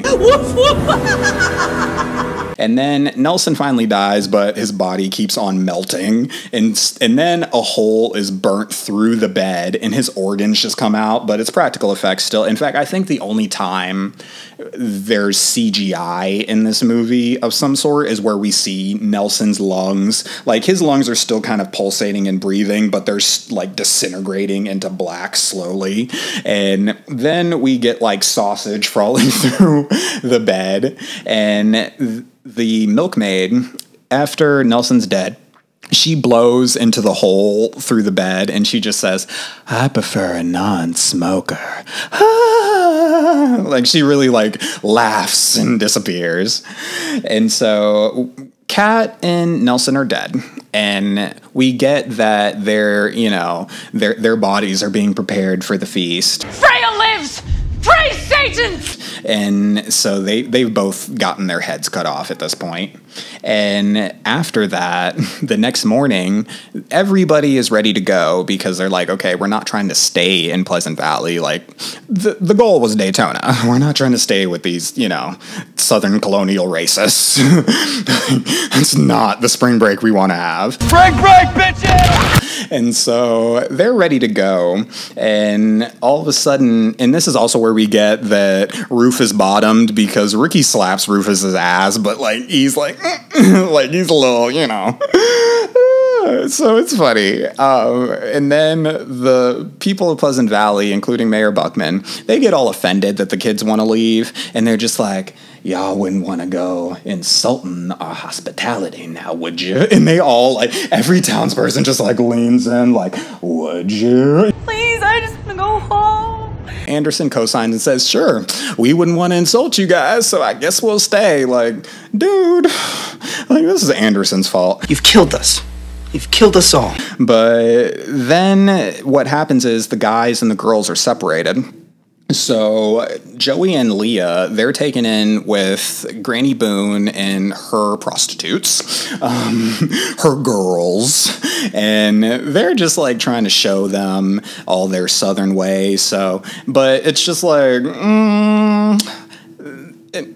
And then Nelson finally dies, but his body keeps on melting, and and then a hole is burnt through the bed, and his organs just come out, but it's practical effects still. In fact, I think the only time there's C G I in this movie of some sort is where we see Nelson's lungs. Like, his lungs are still kind of pulsating and breathing, but they're, like, disintegrating into black slowly. And then we get, like, sausage crawling through the bed, and th- the Milkmaid, after Nelson's dead, she blows into the hole through the bed, and she just says, "I prefer a non-smoker." Ah! Like, she really, like, laughs and disappears. And so Kat and Nelson are dead, and we get that their, you know, their their bodies are being prepared for the feast. Freya lives! Praise Satan! And so they, they've both gotten their heads cut off at this point. And after that, the next morning, everybody is ready to go because they're like, okay, we're not trying to stay in Pleasant Valley. Like, the, the goal was Daytona. We're not trying to stay with these, you know, Southern colonial racists. That's not the spring break we want to have. Spring break, bitches! And so they're ready to go. And all of a sudden, and this is also where we get that Rufus bottomed because Ricky slaps Rufus's ass, but, like, he's like, like, he's a little, you know. So it's funny. Um, and then the people of Pleasant Valley, including Mayor Buckman, they get all offended that the kids want to leave, and they're just like, "Y'all wouldn't want to go insulting our hospitality now, would you?" And they all, like, every townsperson just, like, leans in, like, "Would you?" Please, I just want to go home. Anderson co-signs and says, "Sure, we wouldn't want to insult you guys, so I guess we'll stay." Like, dude, like, this is Anderson's fault. You've killed us. You've killed us all. But then what happens is the guys and the girls are separated. So Joey and Leah, they're taken in with Granny Boone and her prostitutes, um, her girls, and they're just, like, trying to show them all their Southern ways. So, but it's just like, mm, it,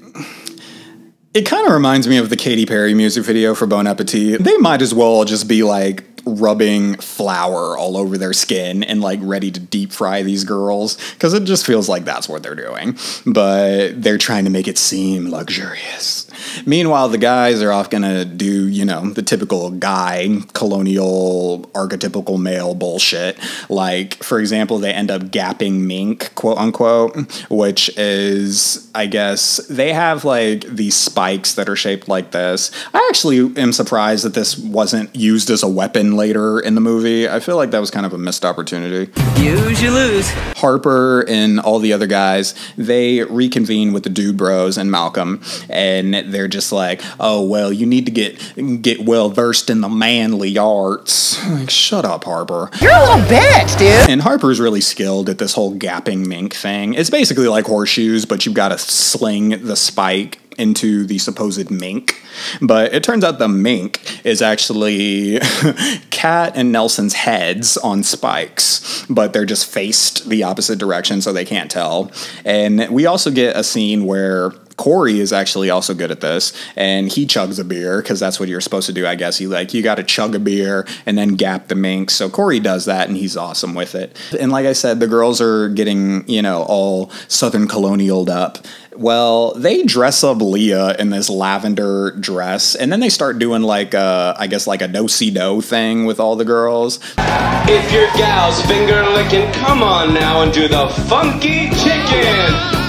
it kind of reminds me of the Katy Perry music video for Bon Appetit. They might as well just be, like, rubbing flour all over their skin and, like, ready to deep fry these girls, because it just feels like that's what they're doing, but they're trying to make it seem luxurious. Meanwhile, the guys are off gonna do, you know, the typical guy, colonial, archetypical male bullshit. Like, for example, they end up gapping mink, quote unquote, which is, I guess, they have like these spikes that are shaped like this. I actually am surprised that this wasn't used as a weapon later in the movie. I feel like that was kind of a missed opportunity. Use, you lose. Harper and all the other guys, they reconvene with the dude bros and Malcolm, and they're just like, oh, well, you need to get get well versed in the manly arts. Like, shut up, Harper. You're a little bitch, dude. And Harper's really skilled at this whole gapping mink thing. It's basically like horseshoes, but you've got to sling the spike into the supposed mink. But it turns out the mink is actually Kat and Nelson's heads on spikes, but they're just faced the opposite direction, so they can't tell. And we also get a scene where Corey is actually also good at this, and he chugs a beer, because that's what you're supposed to do, I guess. You like you got to chug a beer and then gap the mink. So Corey does that, and he's awesome with it. And like I said, the girls are getting, you know, all Southern colonialed up. Well, they dress up Leah in this lavender dress, and then they start doing like a, I guess like a do-si-do thing with all the girls. If your gal's finger licking, come on now and do the funky chicken.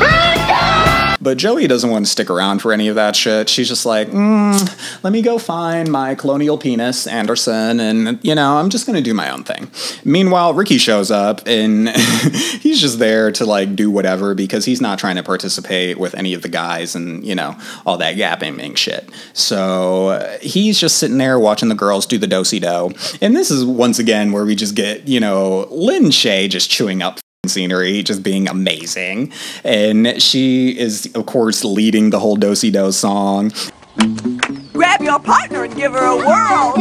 But Joey doesn't want to stick around for any of that shit. She's just like, mm, let me go find my colonial penis, Anderson, and, you know, I'm just going to do my own thing. Meanwhile, Ricky shows up, and he's just there to, like, do whatever, because he's not trying to participate with any of the guys and, you know, all that gapping shit. So uh, he's just sitting there watching the girls do the do-si-do. And this is, once again, where we just get, you know, Lin Shaye just chewing up scenery, just being amazing. And she is, of course, leading the whole do-si-do song. Grab your partner and give her a whirl.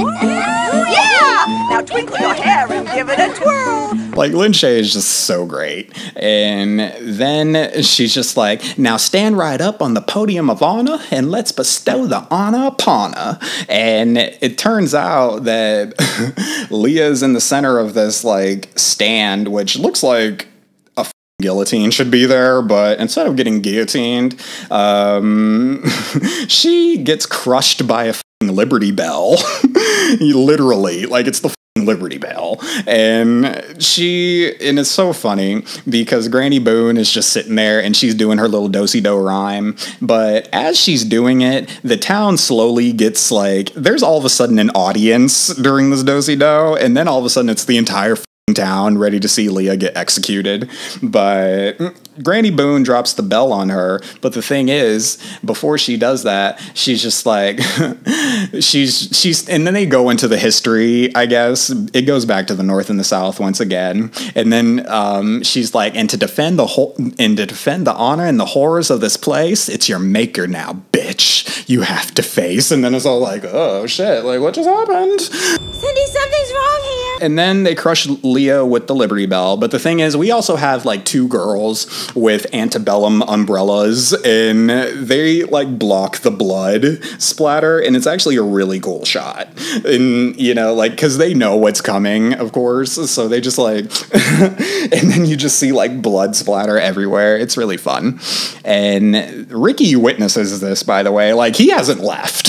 Yeah! Now twinkle your hair and give it a twirl. Like, Lin Shaye is just so great. And then she's just like, now stand right up on the podium of honor and let's bestow the honor upon her. And it turns out that Leah's in the center of this, like, stand, which looks like guillotine should be there, but instead of getting guillotined, um, she gets crushed by a f***ing Liberty Bell. Literally, like, it's the f***ing Liberty Bell. And she, and it's so funny, because Granny Boone is just sitting there, and she's doing her little do-si-do rhyme, but as she's doing it, the town slowly gets, like, there's all of a sudden an audience during this do-si-do, and then all of a sudden it's the entire town ready to see Leah get executed. But Granny Boone drops the bell on her, but the thing is, before she does that, she's just like she's she's and then they go into the history, I guess. It goes back to the North and the South once again, and then um she's like, and to defend the whole and to defend the honor and the horrors of this place, it's your maker now, bitch, you have to face. And then it's all like, oh shit, like, what just happened? Cindy, something's wrong here. And then they crush Leah with the Liberty Bell. But the thing is, we also have like two girls with antebellum umbrellas, and they like block the blood splatter, and it's actually a really cool shot. And, you know, like, because they know what's coming, of course, so they just like, and then you just see like blood splatter everywhere. It's really fun. And Ricky witnesses this, by the way. Like, he hasn't left.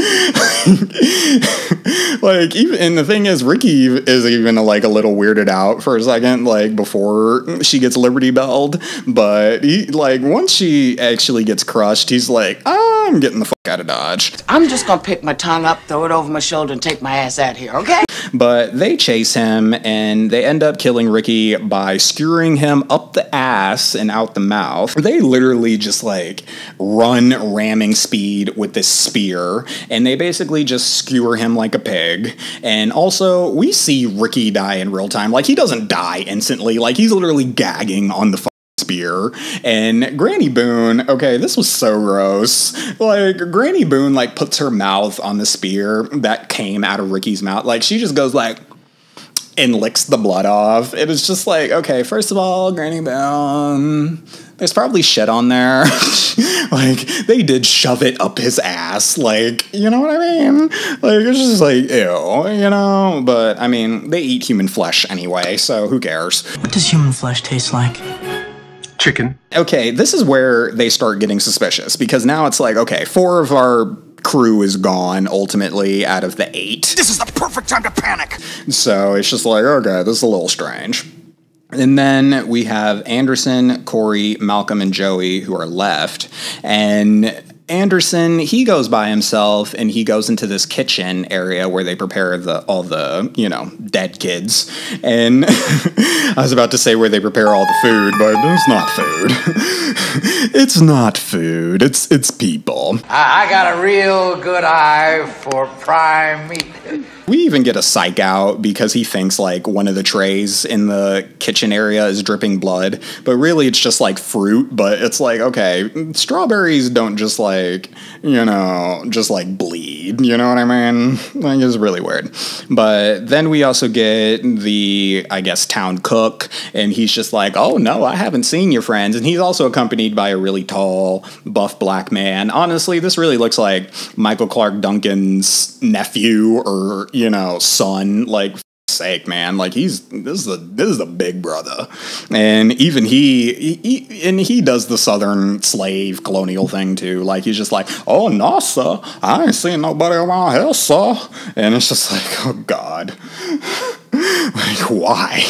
Like, even, and the thing is, Ricky is even like a little weirded out for a second, like, before she gets Liberty Belled, but he, like, once she actually gets crushed, he's like, I'm getting the fuck out of Dodge. I'm just gonna pick my tongue up, throw it over my shoulder, and take my ass out here, okay? But they chase him, and they end up killing Ricky by skewering him up the ass and out the mouth. They literally just, like, run ramming speed with this spear, and they basically just skewer him like a pig. And also, we see Ricky die in real time. Like, he doesn't die instantly. Like, he's literally gagging on the spear. And Granny Boone, okay, this was so gross. Like, Granny Boone, like, puts her mouth on the spear that came out of Ricky's mouth. Like, she just goes like, and licks the blood off. It was just like, okay, first of all, Granny Boone, there's probably shit on there. Like, they did shove it up his ass. Like, you know what I mean? Like, it's just like, ew, you know? But, I mean, they eat human flesh anyway, so who cares? What does human flesh taste like? chicken. Okay, this is where they start getting suspicious, because now it's like, okay, four of our crew is gone, ultimately, out of the eight. This is the perfect time to panic. So it's just like, okay, this is a little strange. And then we have Anderson, Corey, Malcolm, and Joey who are left. And Anderson, he goes by himself, and he goes into this kitchen area where they prepare the all the, you know, dead kids. And I was about to say where they prepare all the food, but it's not food. It's not food. It's it's people. I, I got a real good eye for prime meat. We even get a psych out because he thinks like one of the trays in the kitchen area is dripping blood, but really it's just like fruit. But it's like, okay, strawberries don't just like, you know, just like bleed, you know what I mean? Like, it's really weird. But then we also get the, I guess, town cook, and he's just like, oh no, I haven't seen your friends. And he's also accompanied by a really tall, buff black man. Honestly, this really looks like Michael Clark Duncan's nephew or, you know, son. Like, for sake, man, like, he's this is a this is a big brother. And even he, he, he and he does the southern slave colonial thing too. Like, he's just like, oh no, sir, I ain't seen nobody around here, sir. And it's just like, oh god. Like, why?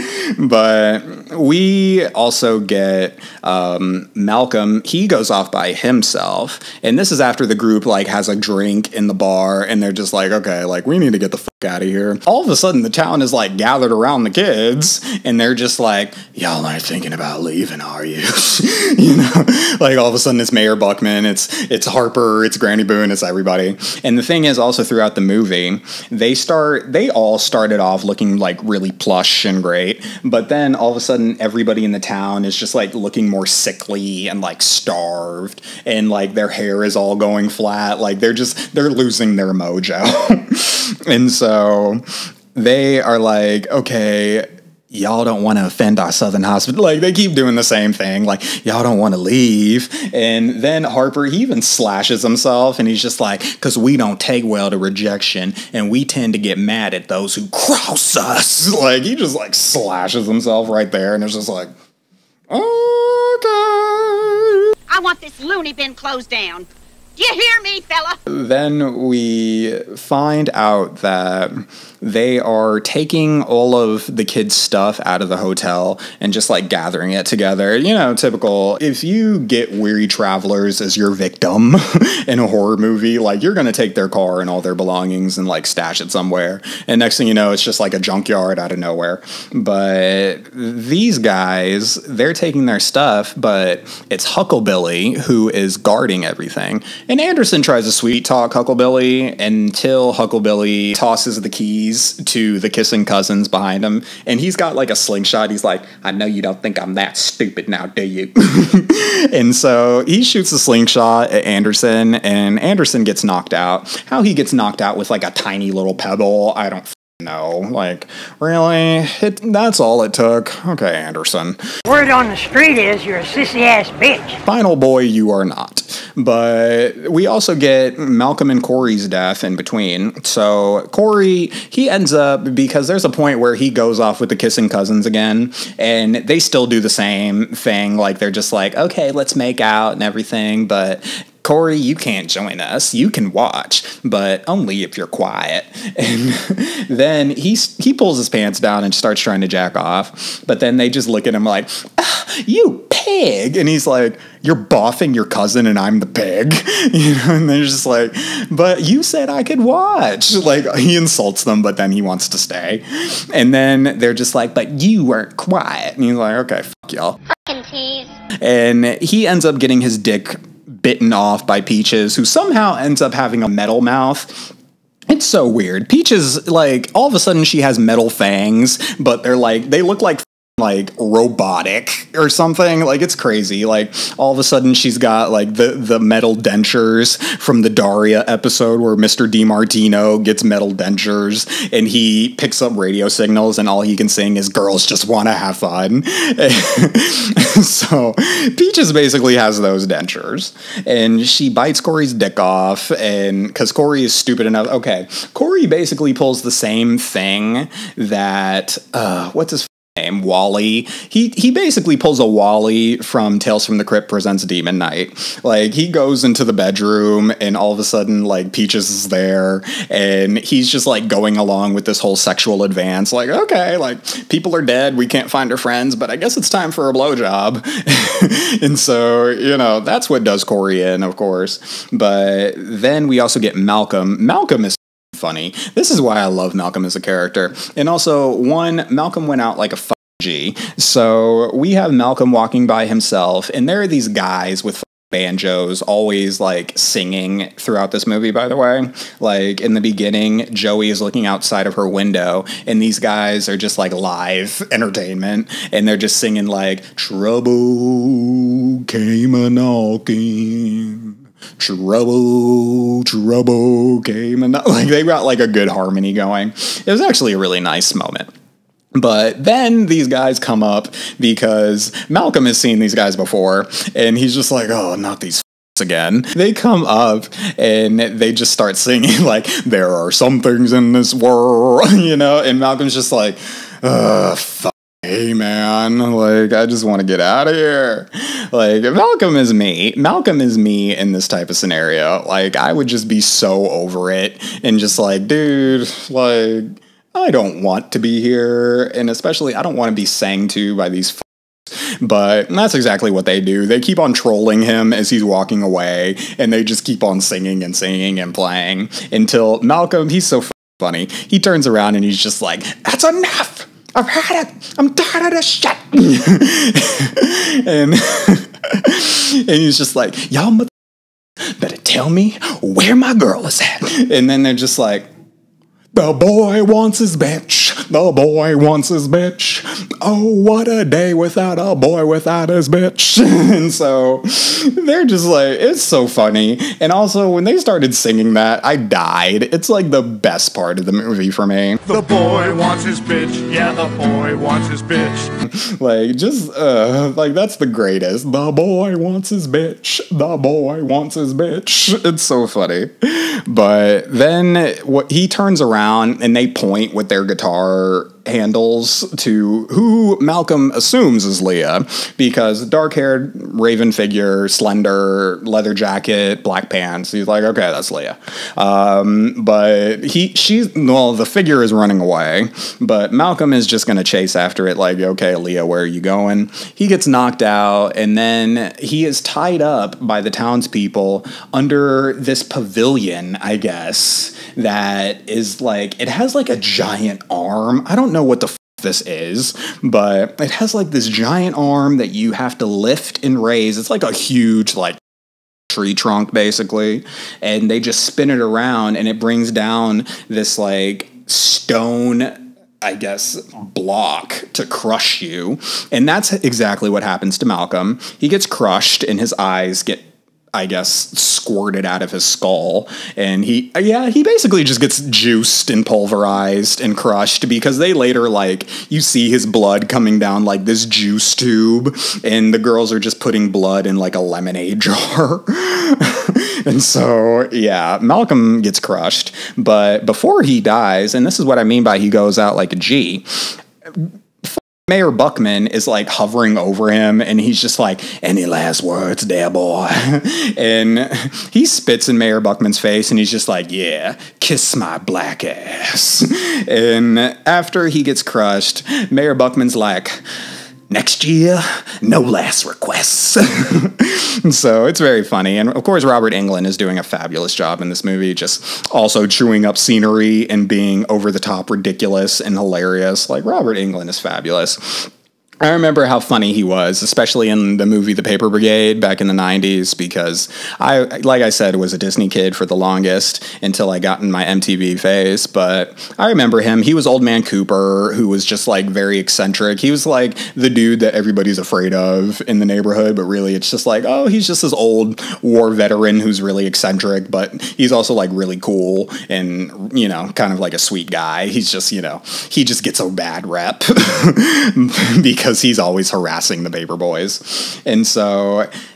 But we also get um, Malcolm. He goes off by himself, and this is after the group like has a drink in the bar, and they're just like, okay, like, we need to get the fuck out of here. All of a sudden, the town is like gathered around the kids, and they're just like, y'all aren't thinking about leaving, are you? You know, like, all of a sudden it's Mayor Buckman, it's it's Harper, it's Granny Boone, it's everybody. And the thing is, also throughout the movie, they start they all started off looking like really plush and great. But then all of a sudden, everybody in the town is just like looking more sickly and like starved, and like their hair is all going flat. Like, they're just they're losing their mojo. And so they are like, okay, y'all don't want to offend our Southern hospital. Like, they keep doing the same thing. Like, y'all don't want to leave. And then Harper, he even slashes himself, and he's just like, because we don't take well to rejection, and we tend to get mad at those who cross us. Like, he just like slashes himself right there, and it's just like, okay. I want this loony bin closed down. Do you hear me, fella? Then we find out that they are taking all of the kids' stuff out of the hotel and just like gathering it together. You know, typical. If you get weary travelers as your victim in a horror movie, like, you're going to take their car and all their belongings and like stash it somewhere. And next thing you know, it's just like a junkyard out of nowhere. But these guys, they're taking their stuff, but it's Hucklebilly who is guarding everything. And Anderson tries to sweet talk Hucklebilly until Hucklebilly tosses the keys to the kissing cousins behind him, and he's got like a slingshot. He's like, I know you don't think I'm that stupid now, do you? And so he shoots a slingshot at Anderson, and Anderson gets knocked out. How he gets knocked out with like a tiny little pebble, I don't know. Like, really? It, that's all it took? Okay, Anderson. Word on the street is you're a sissy-ass bitch. Final boy, you are not. But we also get Malcolm and Corey's death in between. So Corey, he ends up, because there's a point where he goes off with the kissing cousins again, and they still do the same thing. Like, they're just like, okay, let's make out and everything, but Corey, you can't join us. You can watch, but only if you're quiet. And then he he pulls his pants down and starts trying to jack off. But then they just look at him like, ah, you pig. And he's like, you're boffing your cousin and I'm the pig. You know, and they're just like, but you said I could watch. Like, he insults them, but then he wants to stay. And then they're just like, but you weren't quiet. And he's like, okay, fuck y'all. Fucking tease. And he ends up getting his dick bitten off by Peaches, who somehow ends up having a metal mouth. It's so weird. Peaches, like, all of a sudden she has metal fangs, but they're like, they look like like robotic or something. Like, it's crazy. Like, all of a sudden she's got like the the metal dentures from the Daria episode where Mister DiMartino gets metal dentures and he picks up radio signals and all he can sing is girls just want to have fun. So Peaches basically has those dentures, and she bites Corey's dick off, and because Corey is stupid enough. Okay, Corey basically pulls the same thing that uh what's his name, Wally. He he basically pulls a Wally from Tales from the Crypt Presents Demon Knight. Like, he goes into the bedroom and all of a sudden, like, Peaches is there and he's just, like, going along with this whole sexual advance. Like, okay, like, people are dead, we can't find our friends, but I guess it's time for a blowjob. And so, you know, that's what does Corey in, of course. But then we also get Malcolm. Malcolm is funny. This is why I love Malcolm as a character. And also, one, Malcolm went out like a f***ing G. So we have Malcolm walking by himself, and there are these guys with banjos always like singing throughout this movie, by the way. Like, in the beginning, Joey is looking outside of her window, and these guys are just like live entertainment, and they're just singing like, trouble came a-knocking. Trouble, trouble came, and like they got like a good harmony going. It was actually a really nice moment. But then these guys come up because Malcolm has seen these guys before, and he's just like, oh, not these f***s again. They come up and they just start singing like, there are some things in this world, you know, and Malcolm's just like, ugh, fuck. Hey man, like, I just want to get out of here. Like, Malcolm is me. Malcolm is me in this type of scenario. Like, I would just be so over it and just like, dude, like, I don't want to be here. And especially, I don't want to be sang to by these f***s. But that's exactly what they do. They keep on trolling him as he's walking away, and they just keep on singing and singing and playing until Malcolm, he's so f- funny. He turns around and he's just like, that's enough! I've had it. I'm tired of this shit. and and he's just like, y'all mother better tell me where my girl is at. And then they're just like, the boy wants his bitch. The boy wants his bitch. Oh, what a day without a boy without his bitch. And so they're just like, it's so funny. And also, when they started singing that, I died. It's like the best part of the movie for me. The boy wants his bitch. Yeah, the boy wants his bitch. Like, just, uh, like, that's the greatest. The boy wants his bitch. The boy wants his bitch. It's so funny. But then what he turns around and they point with their guitar handles to who Malcolm assumes is Leah, because dark-haired raven figure, slender, leather jacket, black pants. He's like, okay, that's Leah. Um, but he, she's, well, the figure is running away, but Malcolm is just going to chase after it like, okay, Leah, where are you going? He gets knocked out, and then he is tied up by the townspeople under this pavilion, I guess, that is like, it has like a giant arm. I don't know what the f this is, but it has like this giant arm that you have to lift and raise. It's like a huge like tree trunk basically, and they just spin it around and it brings down this like stone, I guess, block to crush you. And that's exactly what happens to Malcolm. He gets crushed and his eyes get, I guess, squirted out of his skull, and he, yeah, he basically just gets juiced and pulverized and crushed, because they later, like, you see his blood coming down like this juice tube, and the girls are just putting blood in like a lemonade jar. And so, yeah, Malcolm gets crushed, but before he dies, and this is what I mean by he goes out like a G, Mayor Buckman is like hovering over him, and he's just like, any last words there, boy? And he spits in Mayor Buckman's face, and he's just like, yeah, kiss my black ass. And after he gets crushed, Mayor Buckman's like, next year, no last requests. So it's very funny. And of course, Robert Englund is doing a fabulous job in this movie, just also chewing up scenery and being over the top ridiculous and hilarious. Like, Robert Englund is fabulous. I remember how funny he was, especially in the movie The Paper Brigade back in the nineties, because I, like I said, was a Disney kid for the longest until I got in my M T V phase. But I remember him. He was Old Man Cooper, who was just like very eccentric. He was like the dude that everybody's afraid of in the neighborhood, but really it's just like, oh, he's just this old war veteran who's really eccentric, but he's also like really cool and, you know, kind of like a sweet guy. He's just, you know, he just gets a bad rep because he's always harassing the paper boys. And so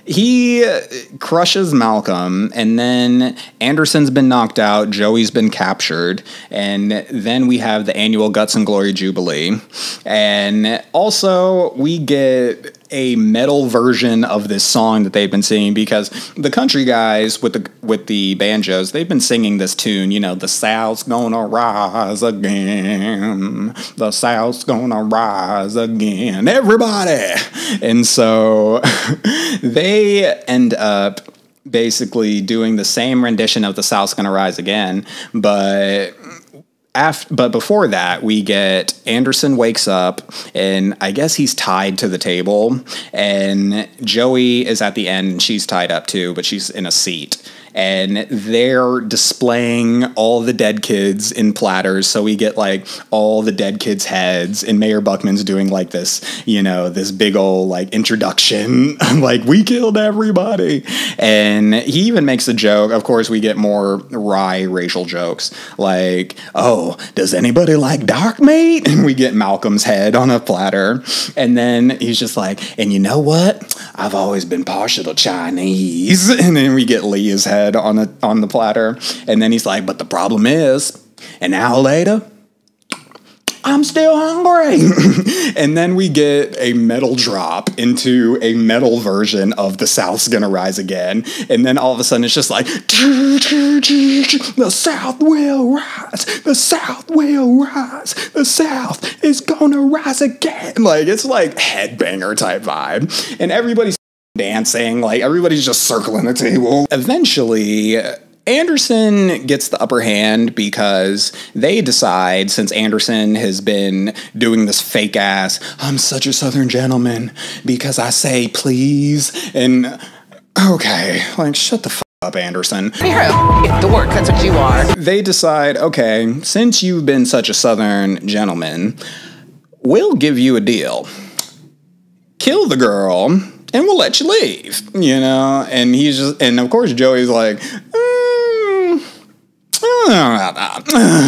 he crushes Malcolm, and then Anderson's been knocked out, Joey's been captured, and then we have the annual Guts and Glory Jubilee. And also, we get a metal version of this song that they've been singing, because the country guys with the with the banjos, they've been singing this tune, you know, the South's gonna rise again, the South's gonna rise again, everybody. And so they end up basically doing the same rendition of the South's gonna rise again, but After, but before that, we get Anderson wakes up, and I guess he's tied to the table, and Joey is at the end, and she's tied up too, but she's in a seat. And they're displaying all the dead kids in platters, so we get like all the dead kids' heads, and Mayor Buckman's doing like this, you know, this big old like introduction, like, we killed everybody. And he even makes a joke. Of course, we get more wry racial jokes, like, oh, does anybody like dark meat? And we get Malcolm's head on a platter. And then he's just like, and you know what? I've always been partial to Chinese. And then we get Leah's head on a, on the platter, and then he's like, but the problem is, an hour later, I'm still hungry. And then we get a metal drop into a metal version of the South's gonna rise again, and then all of a sudden it's just like, the South will rise, the South will rise, the South is gonna rise again. Like, it's like headbanger type vibe, and everybody's dancing, like everybody's just circling the table. Eventually, Anderson gets the upper hand because they decide, since Anderson has been doing this fake ass, I'm such a Southern gentleman because I say please, and okay, like, shut the fuck up, Anderson. You're a dork, that's what you are. They decide, okay, since you've been such a Southern gentleman, we'll give you a deal. Kill the girl, and we'll let you leave, you know? And he's just, and of course Joey's like, mm, I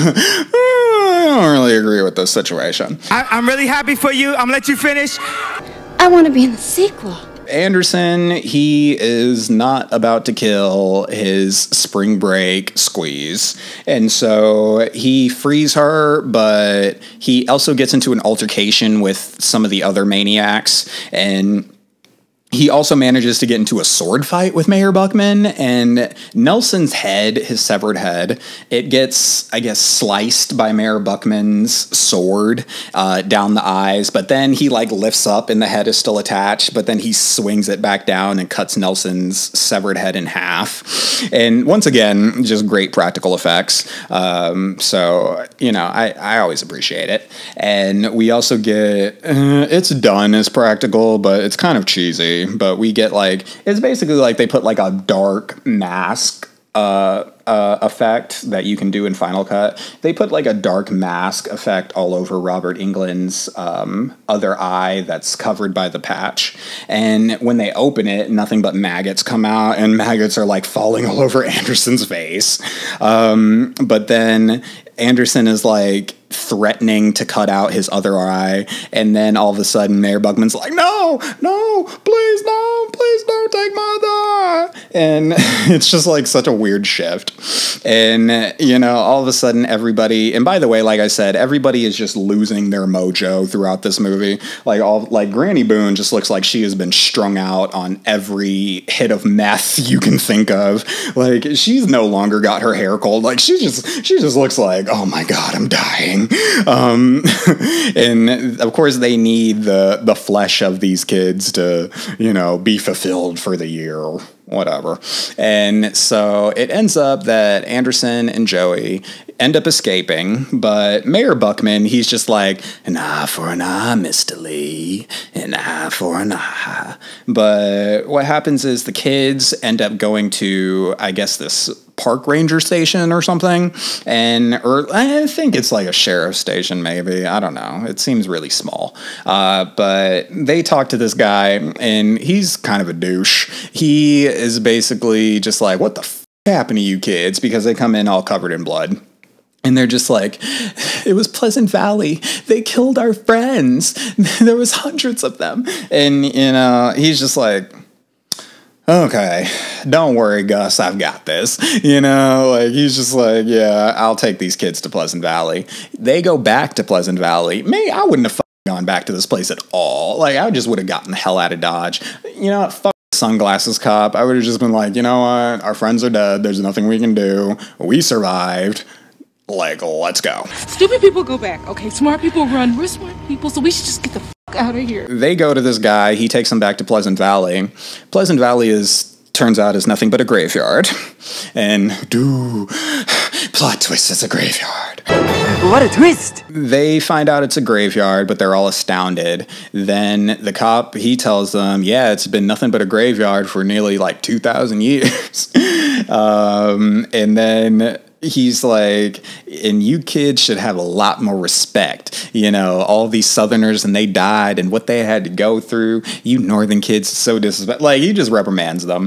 don't really agree with this situation. I, I'm really happy for you. I'm gonna let you finish. I want to be in the sequel. Anderson, he is not about to kill his spring break squeeze. And so he frees her, but he also gets into an altercation with some of the other maniacs, and he also manages to get into a sword fight with Mayor Buckman, and Nelson's head, his severed head, it gets, I guess, sliced by Mayor Buckman's sword uh, down the eyes, but then he like lifts up and the head is still attached, but then he swings it back down and cuts Nelson's severed head in half. And once again, just great practical effects. Um, so, you know, I, I always appreciate it. And we also get, uh, it's done as practical, but it's kind of cheesy. But we get like, it's basically like they put like a dark mask uh, uh, effect that you can do in Final Cut. They put like a dark mask effect all over Robert Englund's um, other eye that's covered by the patch. And when they open it, nothing but maggots come out, and maggots are like falling all over Anderson's face. Um, but then Anderson is like threatening to cut out his other eye, and then all of a sudden Mayor Buckman's like, no, no, please, no, please don't take my other eye. And it's just like such a weird shift. And, you know, all of a sudden everybody, and by the way, like I said, everybody is just losing their mojo throughout this movie. Like all, like Granny Boone just looks like she has been strung out on every hit of meth you can think of. Like, she's no longer got her hair cold. Like, she just, she just looks like, oh my God, I'm dying. Um, and of course they need the, the flesh of these kids to, you know, be fulfilled for the year or whatever. And so it ends up that Anderson and Joey end up escaping, but Mayor Buckman, he's just like, an eye for an eye, Mister Lee, an eye for an eye. But what happens is the kids end up going to, I guess, this park ranger station or something, and or I think it's like a sheriff's station, maybe, I don't know, it seems really small, uh, but they talk to this guy, and he's kind of a douche. He is basically just like, what the f happened to you kids, because they come in all covered in blood. And they're just like, it was Pleasant Valley. They killed our friends. There was hundreds of them. And, you know, he's just like, okay, don't worry, Gus, I've got this. You know, like, he's just like, yeah, I'll take these kids to Pleasant Valley. They go back to Pleasant Valley. Me, I wouldn't have gone back to this place at all. Like, I just would have gotten the hell out of Dodge. You know what, fuck sunglasses cop. I would have just been like, you know what, our friends are dead, there's nothing we can do, we survived, like, let's go. Stupid people go back, okay? Smart people run. We're smart people, so we should just get the fuck out of here. They go to this guy, he takes them back to Pleasant Valley. Pleasant Valley is, turns out, is nothing but a graveyard. And, do plot twist, it's a graveyard. What a twist! They find out it's a graveyard, but they're all astounded. Then the cop, he tells them, yeah, it's been nothing but a graveyard for nearly like two thousand years. um, and then he's like, and you kids should have a lot more respect. You know, all these Southerners, and they died, and what they had to go through. You Northern kids, so disrespectful. Like, he just reprimands them.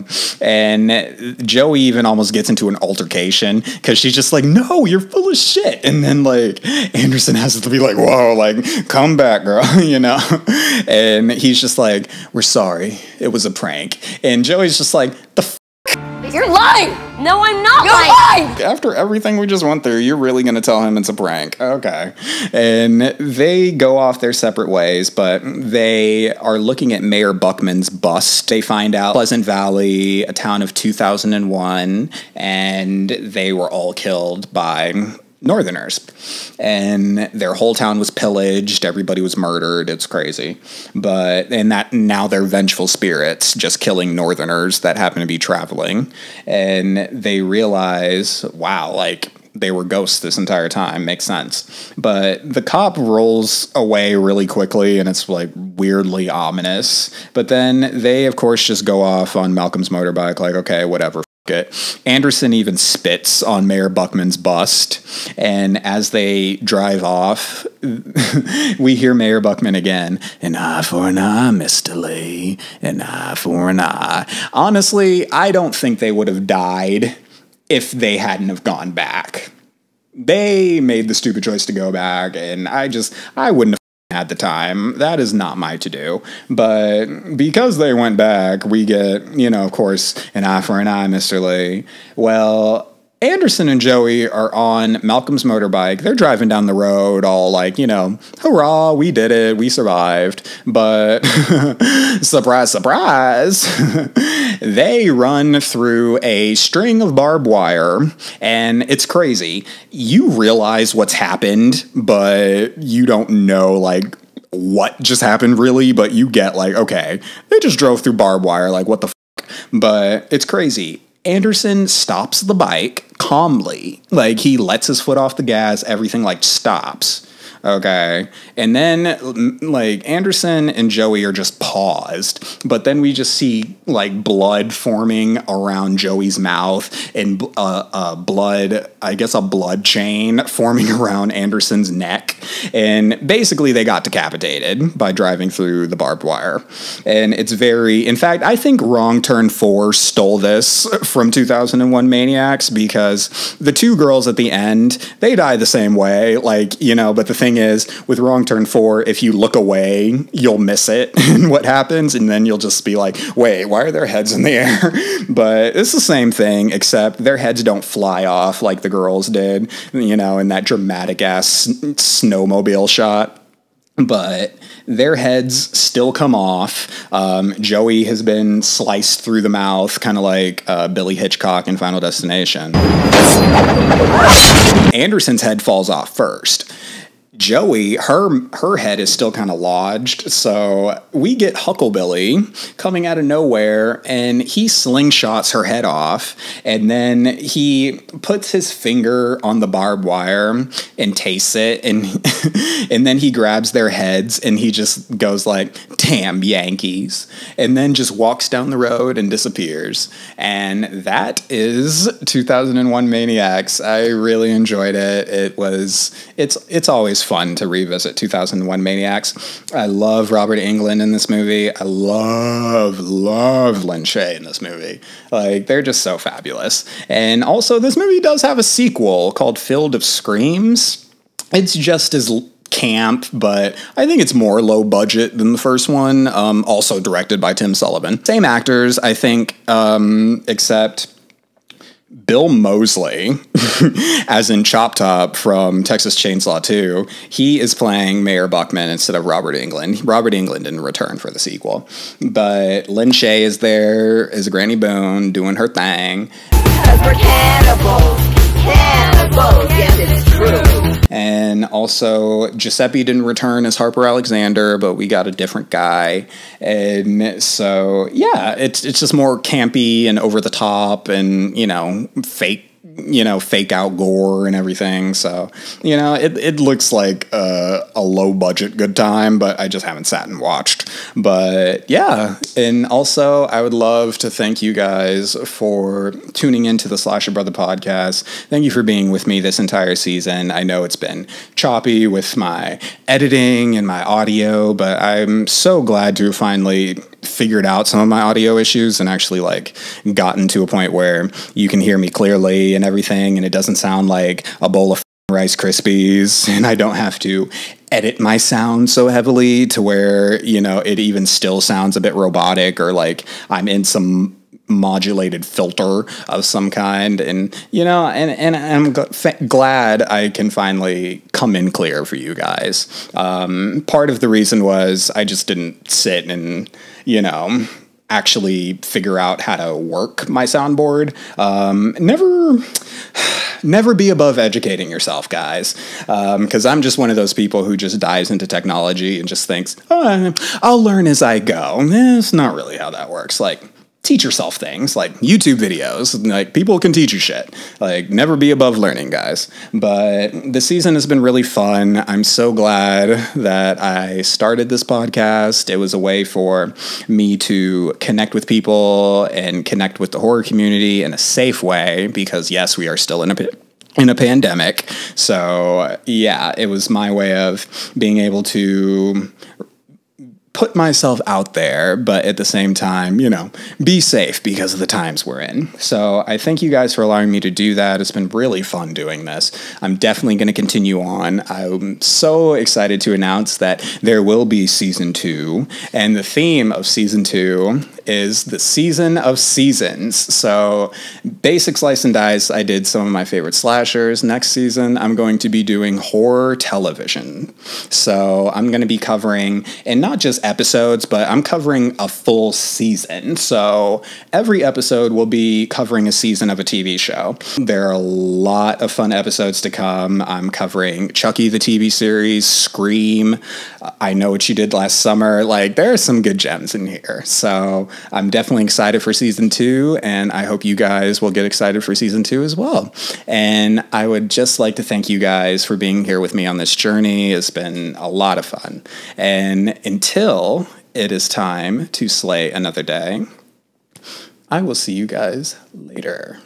And Joey even almost gets into an altercation, because she's just like, no, you're full of shit. And then, like, Anderson has to be like, whoa, like, come back, girl, you know? And he's just like, we're sorry. It was a prank. And Joey's just like, the f***? You're lying! No, I'm not You're lying! lying! After everything we just went through, you're really going to tell him it's a prank. Okay. And they go off their separate ways, but they are looking at Mayor Buckman's bust. They find out Pleasant Valley, a town of two thousand one, and they were all killed by Northerners, and their whole town was pillaged, everybody was murdered, it's crazy. But, and that, now they're vengeful spirits just killing Northerners that happen to be traveling, and they realize, wow, like, they were ghosts this entire time. Makes sense. But the cop rolls away really quickly, and it's like weirdly ominous. But then they, of course, just go off on Malcolm's motorbike, like, okay, whatever. It. Anderson even spits on Mayor Buckman's bust, and as they drive off, we hear Mayor Buckman again, an eye for an eye, Mister Lee, an eye for an eye. Honestly, I don't think they would have died if they hadn't have gone back. They made the stupid choice to go back, and I just, I wouldn't have had the time. That is not my to-do. But because they went back, we get, you know, of course, an eye for an eye, Mister Lee. Well, Anderson and Joey are on Malcolm's motorbike. They're driving down the road all like, you know, hurrah, we did it, we survived. But surprise, surprise, they run through a string of barbed wire, and it's crazy. You realize what's happened, but you don't know, like, what just happened really, but you get like, okay, they just drove through barbed wire, like, what the fuck? But it's crazy. Anderson stops the bike calmly. Like, he lets his foot off the gas, everything, like, stops. Okay. And then, like, Anderson and Joey are just paused. But then we just see, like, blood forming around Joey's mouth, and uh, uh, blood, I guess a blood chain forming around Anderson's neck. And basically, they got decapitated by driving through the barbed wire. And it's very, in fact, I think Wrong Turn four stole this from two thousand one Maniacs, because the two girls at the end, they die the same way. Like, you know, but the thing is, with Wrong Turn four, if you look away, you'll miss it and what happens, and then you'll just be like, wait, why are their heads in the air? But it's the same thing, except their heads don't fly off like the girls did, you know, in that dramatic ass snowmobile shot. But their heads still come off. Um, Joey has been sliced through the mouth, kind of like uh, Billy Hitchcock in Final Destination. Anderson's head falls off first. Joey, her her head is still kind of lodged, so we get Hucklebilly coming out of nowhere, and he slingshots her head off, and then he puts his finger on the barbed wire and tastes it, and and then he grabs their heads, and he just goes like, damn Yankees, and then just walks down the road and disappears. And that is two thousand one Maniacs. I really enjoyed it. It was, it's, it's always fun to revisit two thousand one Maniacs. I love Robert Englund in this movie. I love, love Lin Shaye in this movie. Like, they're just so fabulous. And also, this movie does have a sequel called Field of Screams. It's just as camp, but I think it's more low budget than the first one. Um, also directed by Tim Sullivan. Same actors, I think, um, except Bill Moseley, as in Chop Top from Texas Chainsaw two, he is playing Mayor Buckman instead of Robert Englund. Robert Englund didn't return for the sequel. But Lin Shaye is there as Granny Boone doing her thing. Because we're cannibals. Cannibals, yes, it's true. And also, Giuseppe didn't return as Harper Alexander, but we got a different guy. And so, yeah, it's it's just more campy and over the top and, you know, fake, you know, fake out gore and everything. So, you know, it, it looks like a, a low budget good time, but I just haven't sat and watched. But yeah, and also I would love to thank you guys for tuning into the Slasha Brotha Podcast. Thank you for being with me this entire season. I know it's been choppy with my editing and my audio, but I'm so glad to have finally figured out some of my audio issues and actually like gotten to a point where you can hear me clearly and everything, and it doesn't sound like a bowl of Rice Krispies, and I don't have to edit my sound so heavily to where, you know, it even still sounds a bit robotic or like I'm in some modulated filter of some kind. And, you know, and, and I'm g- glad I can finally come in clear for you guys. Um, part of the reason was I just didn't sit and, you know, actually figure out how to work my soundboard. Um, never... Never be above educating yourself, guys, because um, I'm just one of those people who just dives into technology and just thinks, oh, I'll learn as I go. Eh, it's not really how that works. Like, teach yourself things, like YouTube videos. Like, people can teach you shit. Like, never be above learning, guys. But the season has been really fun. I'm so glad that I started this podcast. It was a way for me to connect with people and connect with the horror community in a safe way, because yes, we are still in a in a pandemic. So yeah, it was my way of being able to put myself out there, but at the same time, you know, be safe because of the times we're in. So I thank you guys for allowing me to do that. It's been really fun doing this. I'm definitely going to continue on. I'm so excited to announce that there will be season two, and the theme of season two is the season of seasons. So basic slice and dice, I did some of my favorite slashers. Next season, I'm going to be doing horror television. So I'm going to be covering, and not just episodes, but I'm covering a full season. So every episode will be covering a season of a T V show. There are a lot of fun episodes to come. I'm covering Chucky, the T V series, Scream, I Know What You Did Last Summer. Like, there are some good gems in here. So I'm definitely excited for season two, and I hope you guys will get excited for season two as well. And I would just like to thank you guys for being here with me on this journey. It's been a lot of fun. And until it is time to slay another day, I will see you guys later.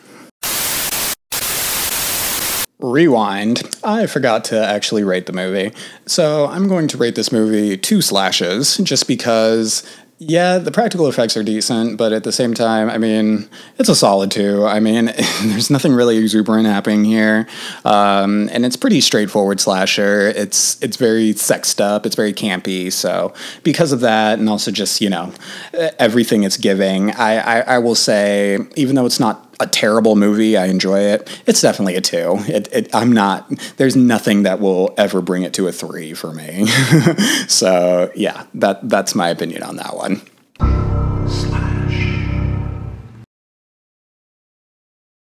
Rewind. I forgot to actually rate the movie. So I'm going to rate this movie two slashes, just because, yeah, the practical effects are decent, but at the same time, I mean, it's a solid two. I mean, there's nothing really exuberant happening here, um, and it's pretty straightforward slasher. It's it's very sexed up. It's very campy. So because of that, and also just, you know, everything it's giving, I, I, I will say, even though it's not a terrible movie, I enjoy it, it's definitely a two. It, it, I'm not, there's nothing that will ever bring it to a three for me. So yeah, that that's my opinion on that one.